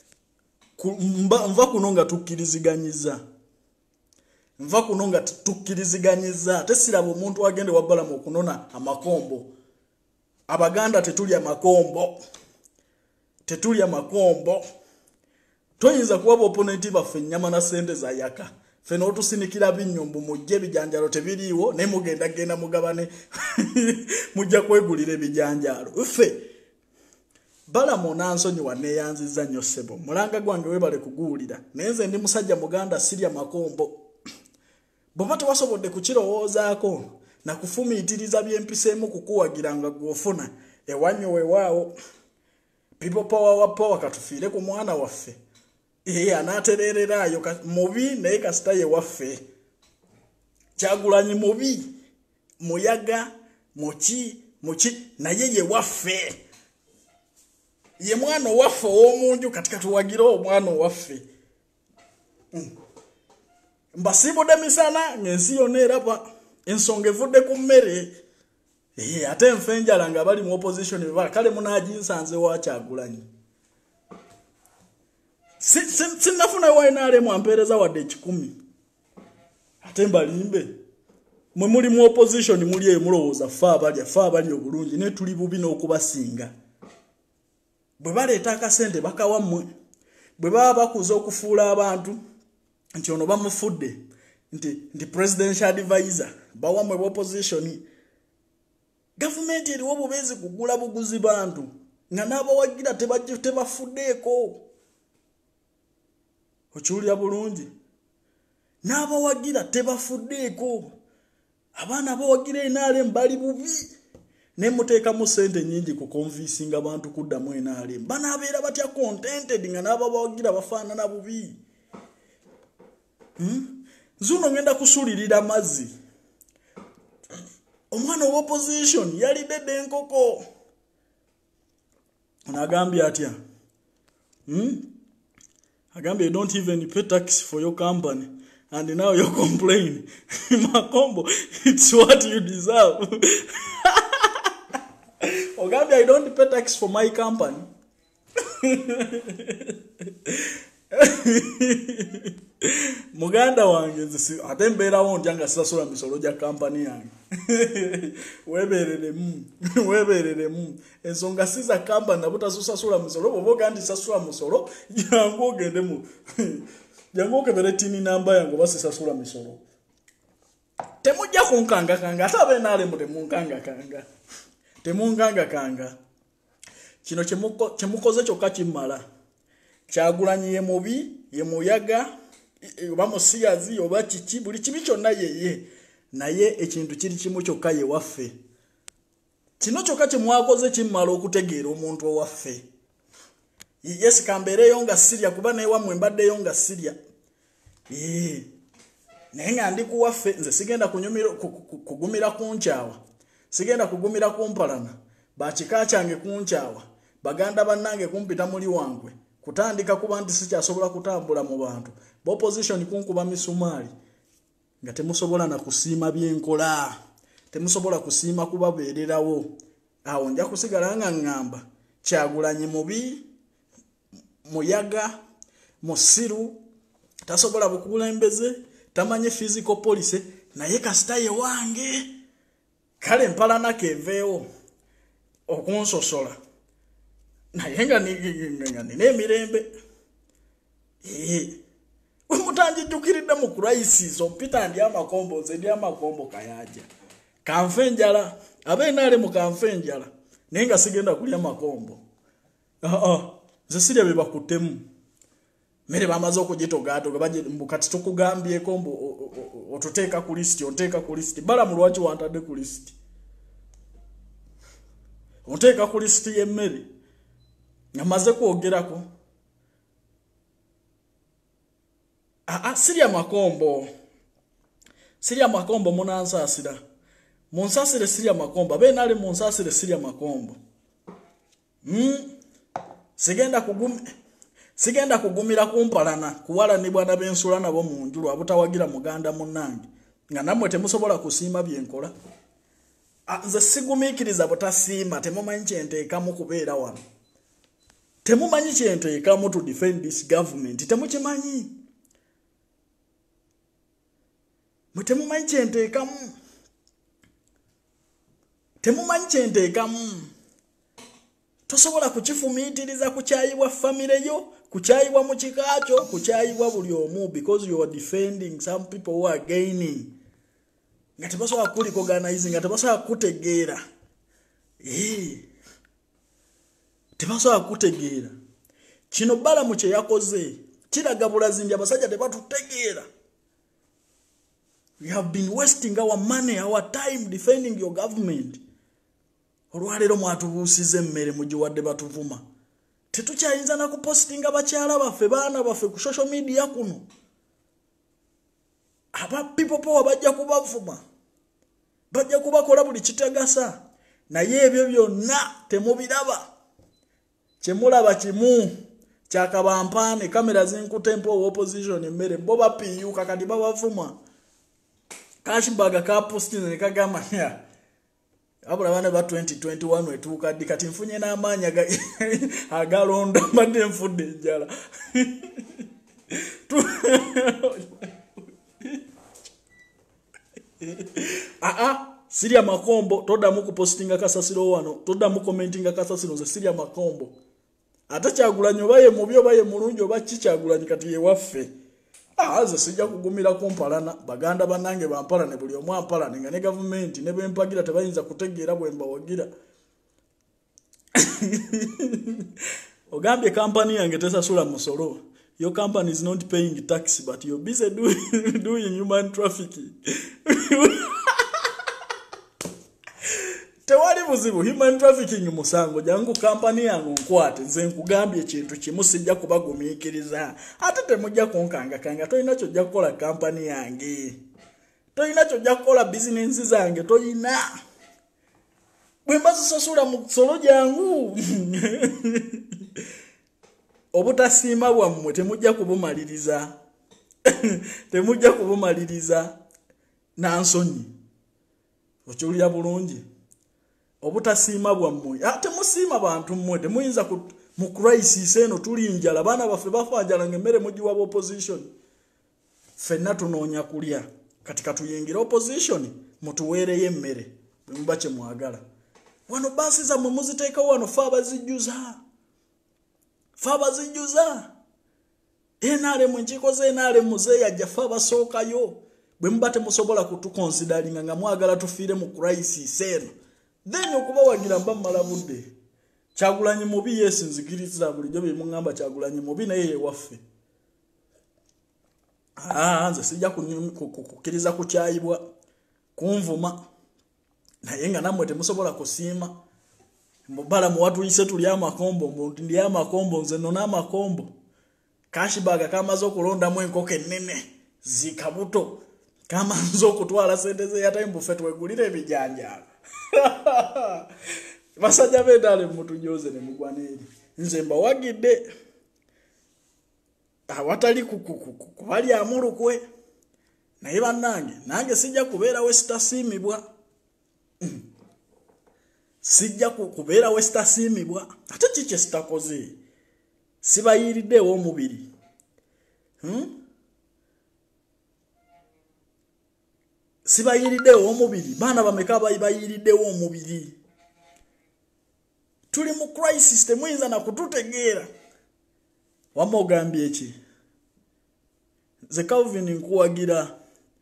A: nva kuno nga tukkiriziganyiza nva kuno nga tukkiriziganyiza tesiraba omuntu agende wabbalamu okunona amakombo Abaganda tetulya makombo tetulya makombo toyinza kuwaba opponenti baffe nnyama na sente za yaka ffe n'otusinikira binyumbu mujje ebijanjalo tebiriiwo naye mugenda genda mugabane mujja kwegulira ebijanjalo ffe Balamu nansonyiwa neeyanziza nnyo ssebo mulanga gwange webale kuguwulira naye nze ndi musajja muganda sirya makombo bw'oba tewasobodde kukirowoozaako na kufumiitiriza byempiseemu kukuwagira nga gw'ofuna ewanyu weewaawo people power wa power katufiire ku mwana waffe ee anaaterereraayo mubi naye kasita ye waffe Kyagulanyi mubi muyaga muki muki naye ye waffe ye mwana waffe ow'omunju kati katuwagira omwana waffe mm. Mbasibudde misana ng'ensi yonna eraba ensonga evudde ku mmere ee ate enfa enjala nga bali mu opposition bebala kale munaaginsanze wa Kyagulanyi sinnafuna wainaale ampeereza wadde ekikumi ate mbalimbe mwe muli mu opposition muli eyo mulowooza ffe abalya ffe abalya obulungi naye tuli bubi n'okubasinga bwe baleeta akasente bakawammwe bwe baba bakuza okufuula abantu nti ono bamufudde nti nti presidential advisor bawamwe opposition government eriwo bubeezi kugula buguzi bantu nga n'abawagira tebajje tebafuddeeko okiwulira bulungi n'abawagira tebafuddeeko abaana abawagira enaalemu bali bubi ne muteekamu ssente nnyingi ku convincing abantu kuddamu enaalemu banaabeera batya contented nga n'abawagira bafaanana bubi hmm? Zuno ngenda kusulirira mazzi omwana wa opposition yali dede enkoko anagambye atya hmm? Agambye you don't even pay tax for your company and now you complain Makombo it's what you deserve Ogambye I don't pay tax for my company Muganda wange nzi ate mbeerawo ntya nga sasula misolo gya kampani yange weebereremu weebereremu ensonga si za kampani nabutasasula misolo bw'oba ogandi sasula musolo jangu ogende mu jangu okebere tini namba yange oba sisasula misolo temujja kunkangakanga ate ab'enaalemu temunkangakanga temunkangakanga kino kyemukoze kyokka kimmala Kyagulanyi ye mubi ye muyaga oba musiyazi oba kiki buli kibi kyonna yeye naye ekintu kiri kimu kyokka ye waffe kino kyokka kyemwakoze kimmala okutegeera omuntu owaffe yes kambeereyo nga sirya kuba naye wammwe mbaddeyo nga sirya ee naye nga ndi kuwaffe nze sigenda kugumira kunkyawa sigenda kugumira kumpalana bakika kyange kunkyawa baganda bannange kumpita muli wangwe kutandika kuba nti sikyasobola kutambula mu bantu ba opposition kunkuba misumaali nga temusobola na kusiima byenkola temusobola kusiima kubabeererawo awo nja kusigala nga ngamba Kyagulanyi mubi muyaga musiru tasobola bukulembeze tamanye physical police naye kasita ye wange kale mpalana keveewo okunsosola naye nga n'emirembe ee we mutanjijjukiridde mu crisis ompita ndi amakombo nze ndi amakombo kayaja kanfe enjala ab'enaalemu kanfe enjala naye nga sigenda kulya makombo aa nze sirya bye bakuttemu mmere bamaze okugitogaatoga kati tukugambyeko mbu otuteeka ku lisiti onteeka ku lisiti Balamu lwaki wantadde ku lisiti onteeka ku lisiti y'emmere amaze kwogerako aa sirya makombo sirya makombo munansaasira Munsasire Sirya Makombo benale munsasire Sirya Makombo mm sigenda kugumi sigenda kugumira kumpalana kuwala ni bwana bensula nabo munjulu abutawagira muganda munange nga namwe temusobola kusiima byenkola nze sigumikiriza butasiima temumanyi kyenteekamu kubeera wano temumanyi kyenteekamu to defend this government temukimanyi mwe temumanyi kyenteekamu temumanyi kyenteekamu tosobola kukifumiitiriza kukyayibwa famire yo kukyayibwa mu kikaacho kukyayibwa buli omu because you are defending some people who are gaining nga tebasobola kuli organizing nga tebasobola kutegeera eh tebasobola kutegeera kino bala mu kye yakoze kiraga bulazinja abasajja tebatutegeera. We have been wasting our money, our time defending your government. Olwalero mwatubuusize mmere mugiwadde batuvuma. Tetukyayinza na kupostinga bakyala baffe baana baffe ku social media kuno. Aba people power bajja kubavuma. Bajja kubakola buli kitagasa. Naye ebyo byonna temubiraba. Kyemulaba kimu kyakabampaane kamera zinkutempo opposition emmere bo bapiyuka kati babavuma. Kashibaga ka posting ne kagama ya abula bana ba twenty twenty-one wetuka dikati mfunye na amanya agalonda mbadde mfudde njala ah ah Sirya Makombo toda muku postinga kasasiro wano toda muku commentinga kasasiro ze Sirya Makombo atakyagulanya baye mubyo baye mulunjo bakikyagulanya kati ye waffe. Ah, ze sijja kugumira kumpalana baganda banange bampalane buli omu ampalane nga ne government ne bempagira tebayinza kutegeera bwe mbawagira. Ogambye company yange tesasula musolo. Your company is not paying tax but you're busy doing, doing human trafficking. Tewali buzibu human trafficking musango jangu company yangu nkwate nze nkugambye kintu kimu sijja kubagumiikiriza ate temujja kunkanga kanga toyina kyojja kukola company yange toyina kyojja kukola business zange toyina bwe mbasasula mu solo jangu obutasiima bwammwe temujja kubumaliriza temujja kubumaliriza nansonyi okyulira bulungi obutasiima bwammwe ate musiima bantu mmwe temuyinza mu crisis eno tuli njala baana baffe bafanjala ng'emmere mugiwa opposition ffenna tunoonya kulya kati katuyingira opposition mutuweereyo emmere bwe muba kye mwagala wano baasi zammwe muziteekawo wano fe abazijjuza fe abazijjuza enaalemu nkikoze enaalemu zeeyajja fe abasookayo bwe muba temusobola kutukonsidalinga nga mwagala tufiire mu crisis eno then okuba wagira mba mmala budde Kyagulanyi mubi yes nzikiriza bulijjo bye mungamba Kyagulanyi mubi naye ye waffe. Ah nze sijja kukiriza kukyayibwa kunvuma naye nga namwe temusobola kusiima mubala mu watu ise tuli amakombo mbu ndi amakombo nze nona amakombo kashibaga kamaze okulonda mu enkoko ennene zikabuto kama nzo kutwala sente ze yata imbufe twegulire ebijanja basajja bedale mutu nyoze ne mugwaneri nze mba wagidde awatali kubali amulukwe naye bannange nange sijja kubeera westasiimibwa sijja kubeera westasiimibwa ate kiki sitakoze sibayiriddewo omubiri hmm? sibayiriddewo omubiri baana bameka bayiriddewo omubiri tuli mu crisis temuyinza na kututegeera wamma ogambye eki ze Calvin nkuwagira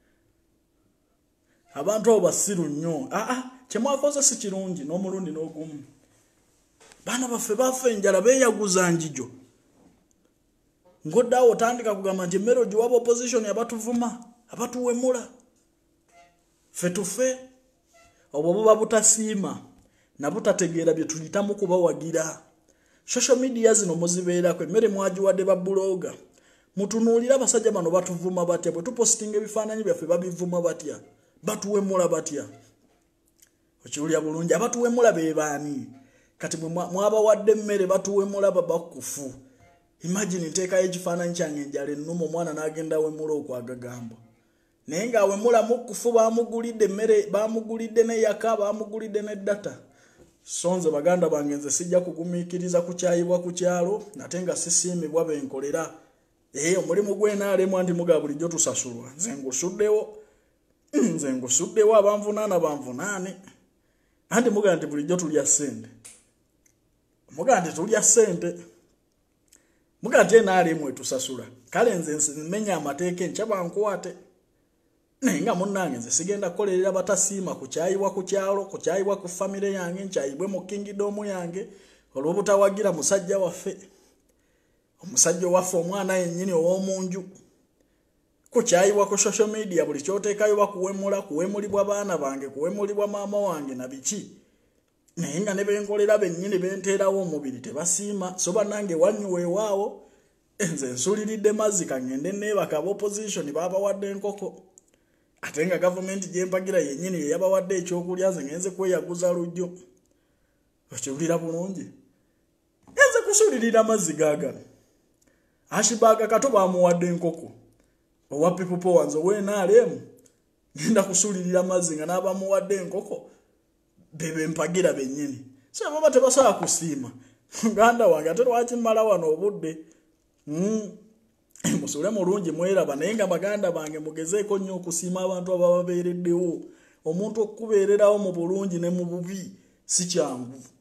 A: abantu abo basiru nnyo ah ah kyemwakoze si kirungi n'omulundi n'ogumu baana baffe baffe enjala beeyaguza njijo ngoddawo otandika kugamba nti emmere ogiwaba opposition abatuvuma abatuwemula ffe tufe obwo buba butasiima na butategeera bye tuyitamu kubawagira social media zino muzibeerako emmere mwagiwadde ba bloga mutunuulira abasajja bano batuvuma batya bwe tupostinga ebifaananyi byaffe babivuma batya batuwemula batya okiwulira bulungi abatuwemula be baani kati mwaba wadde mmere batuwemula babakufu imagine nteekayo ekifaananyi kyange enjala ennuma omwana n'agenda wemula okwagagamba naye ng'awemula mukufu baamugulidde emmere baamugulidde n'eyaka baamugulidde n'eddata so nze baganda bange nze sijja kugumiikiriza kukyayibwa ku kyalo ate nga sisiimibwa benkolera ee omulimu gwenaalemu anti muga bulijjo tusasulwa nze ngusuddewo nze ngusuddewo abanvunaana banvunaane anti muga nti bulijjo tulya ssente muga nti tulya ssente muga nti enaalemu etusasula kale nze mmenya amateeka enkya bankwate naye nga munnange nze sigenda kukolerera batasiima kukyayibwa ku kyalo kukyayibwa ku famire yange nkyayibwe mu kingdom yange olw'obutawagira musajja waffe omusajja waffe omwana yennyini ow'omunju kukyayibwa ku social media buli kyoteekayo bakuwemula kuwemulibwa baana bange kuwemulibwa maama wange na biki naye nga ne benkolera bennyini benteerawo omubiri tebasiima so bannange wanyuwa ewaawo nze nsuliridde mazzi kangende neebaka opposition baabawadde enkoko ate nga gavumenti gyempagira yennyini ye yabawadde ekyokulya nze ngenze kweyaguza lujjo okiwulira bulungi ngenze kusulirira mazzi gaagano ashibaaga kato baamuwadde enkoko owa people power nze weenaalemu ngenda kusulirira mazzi nga n'abamuwadde enkoko bebe mpagira bennyini so baba tebasobola kusiima muganda wange ate lwaki mmala wano obudde mm. musule mulungi mweraba naye nga baganda bange mugezeeko nnyo okusiima abantu abababeereddewo omuntu okubeererawo mu bulungi ne mu bubi si kyangu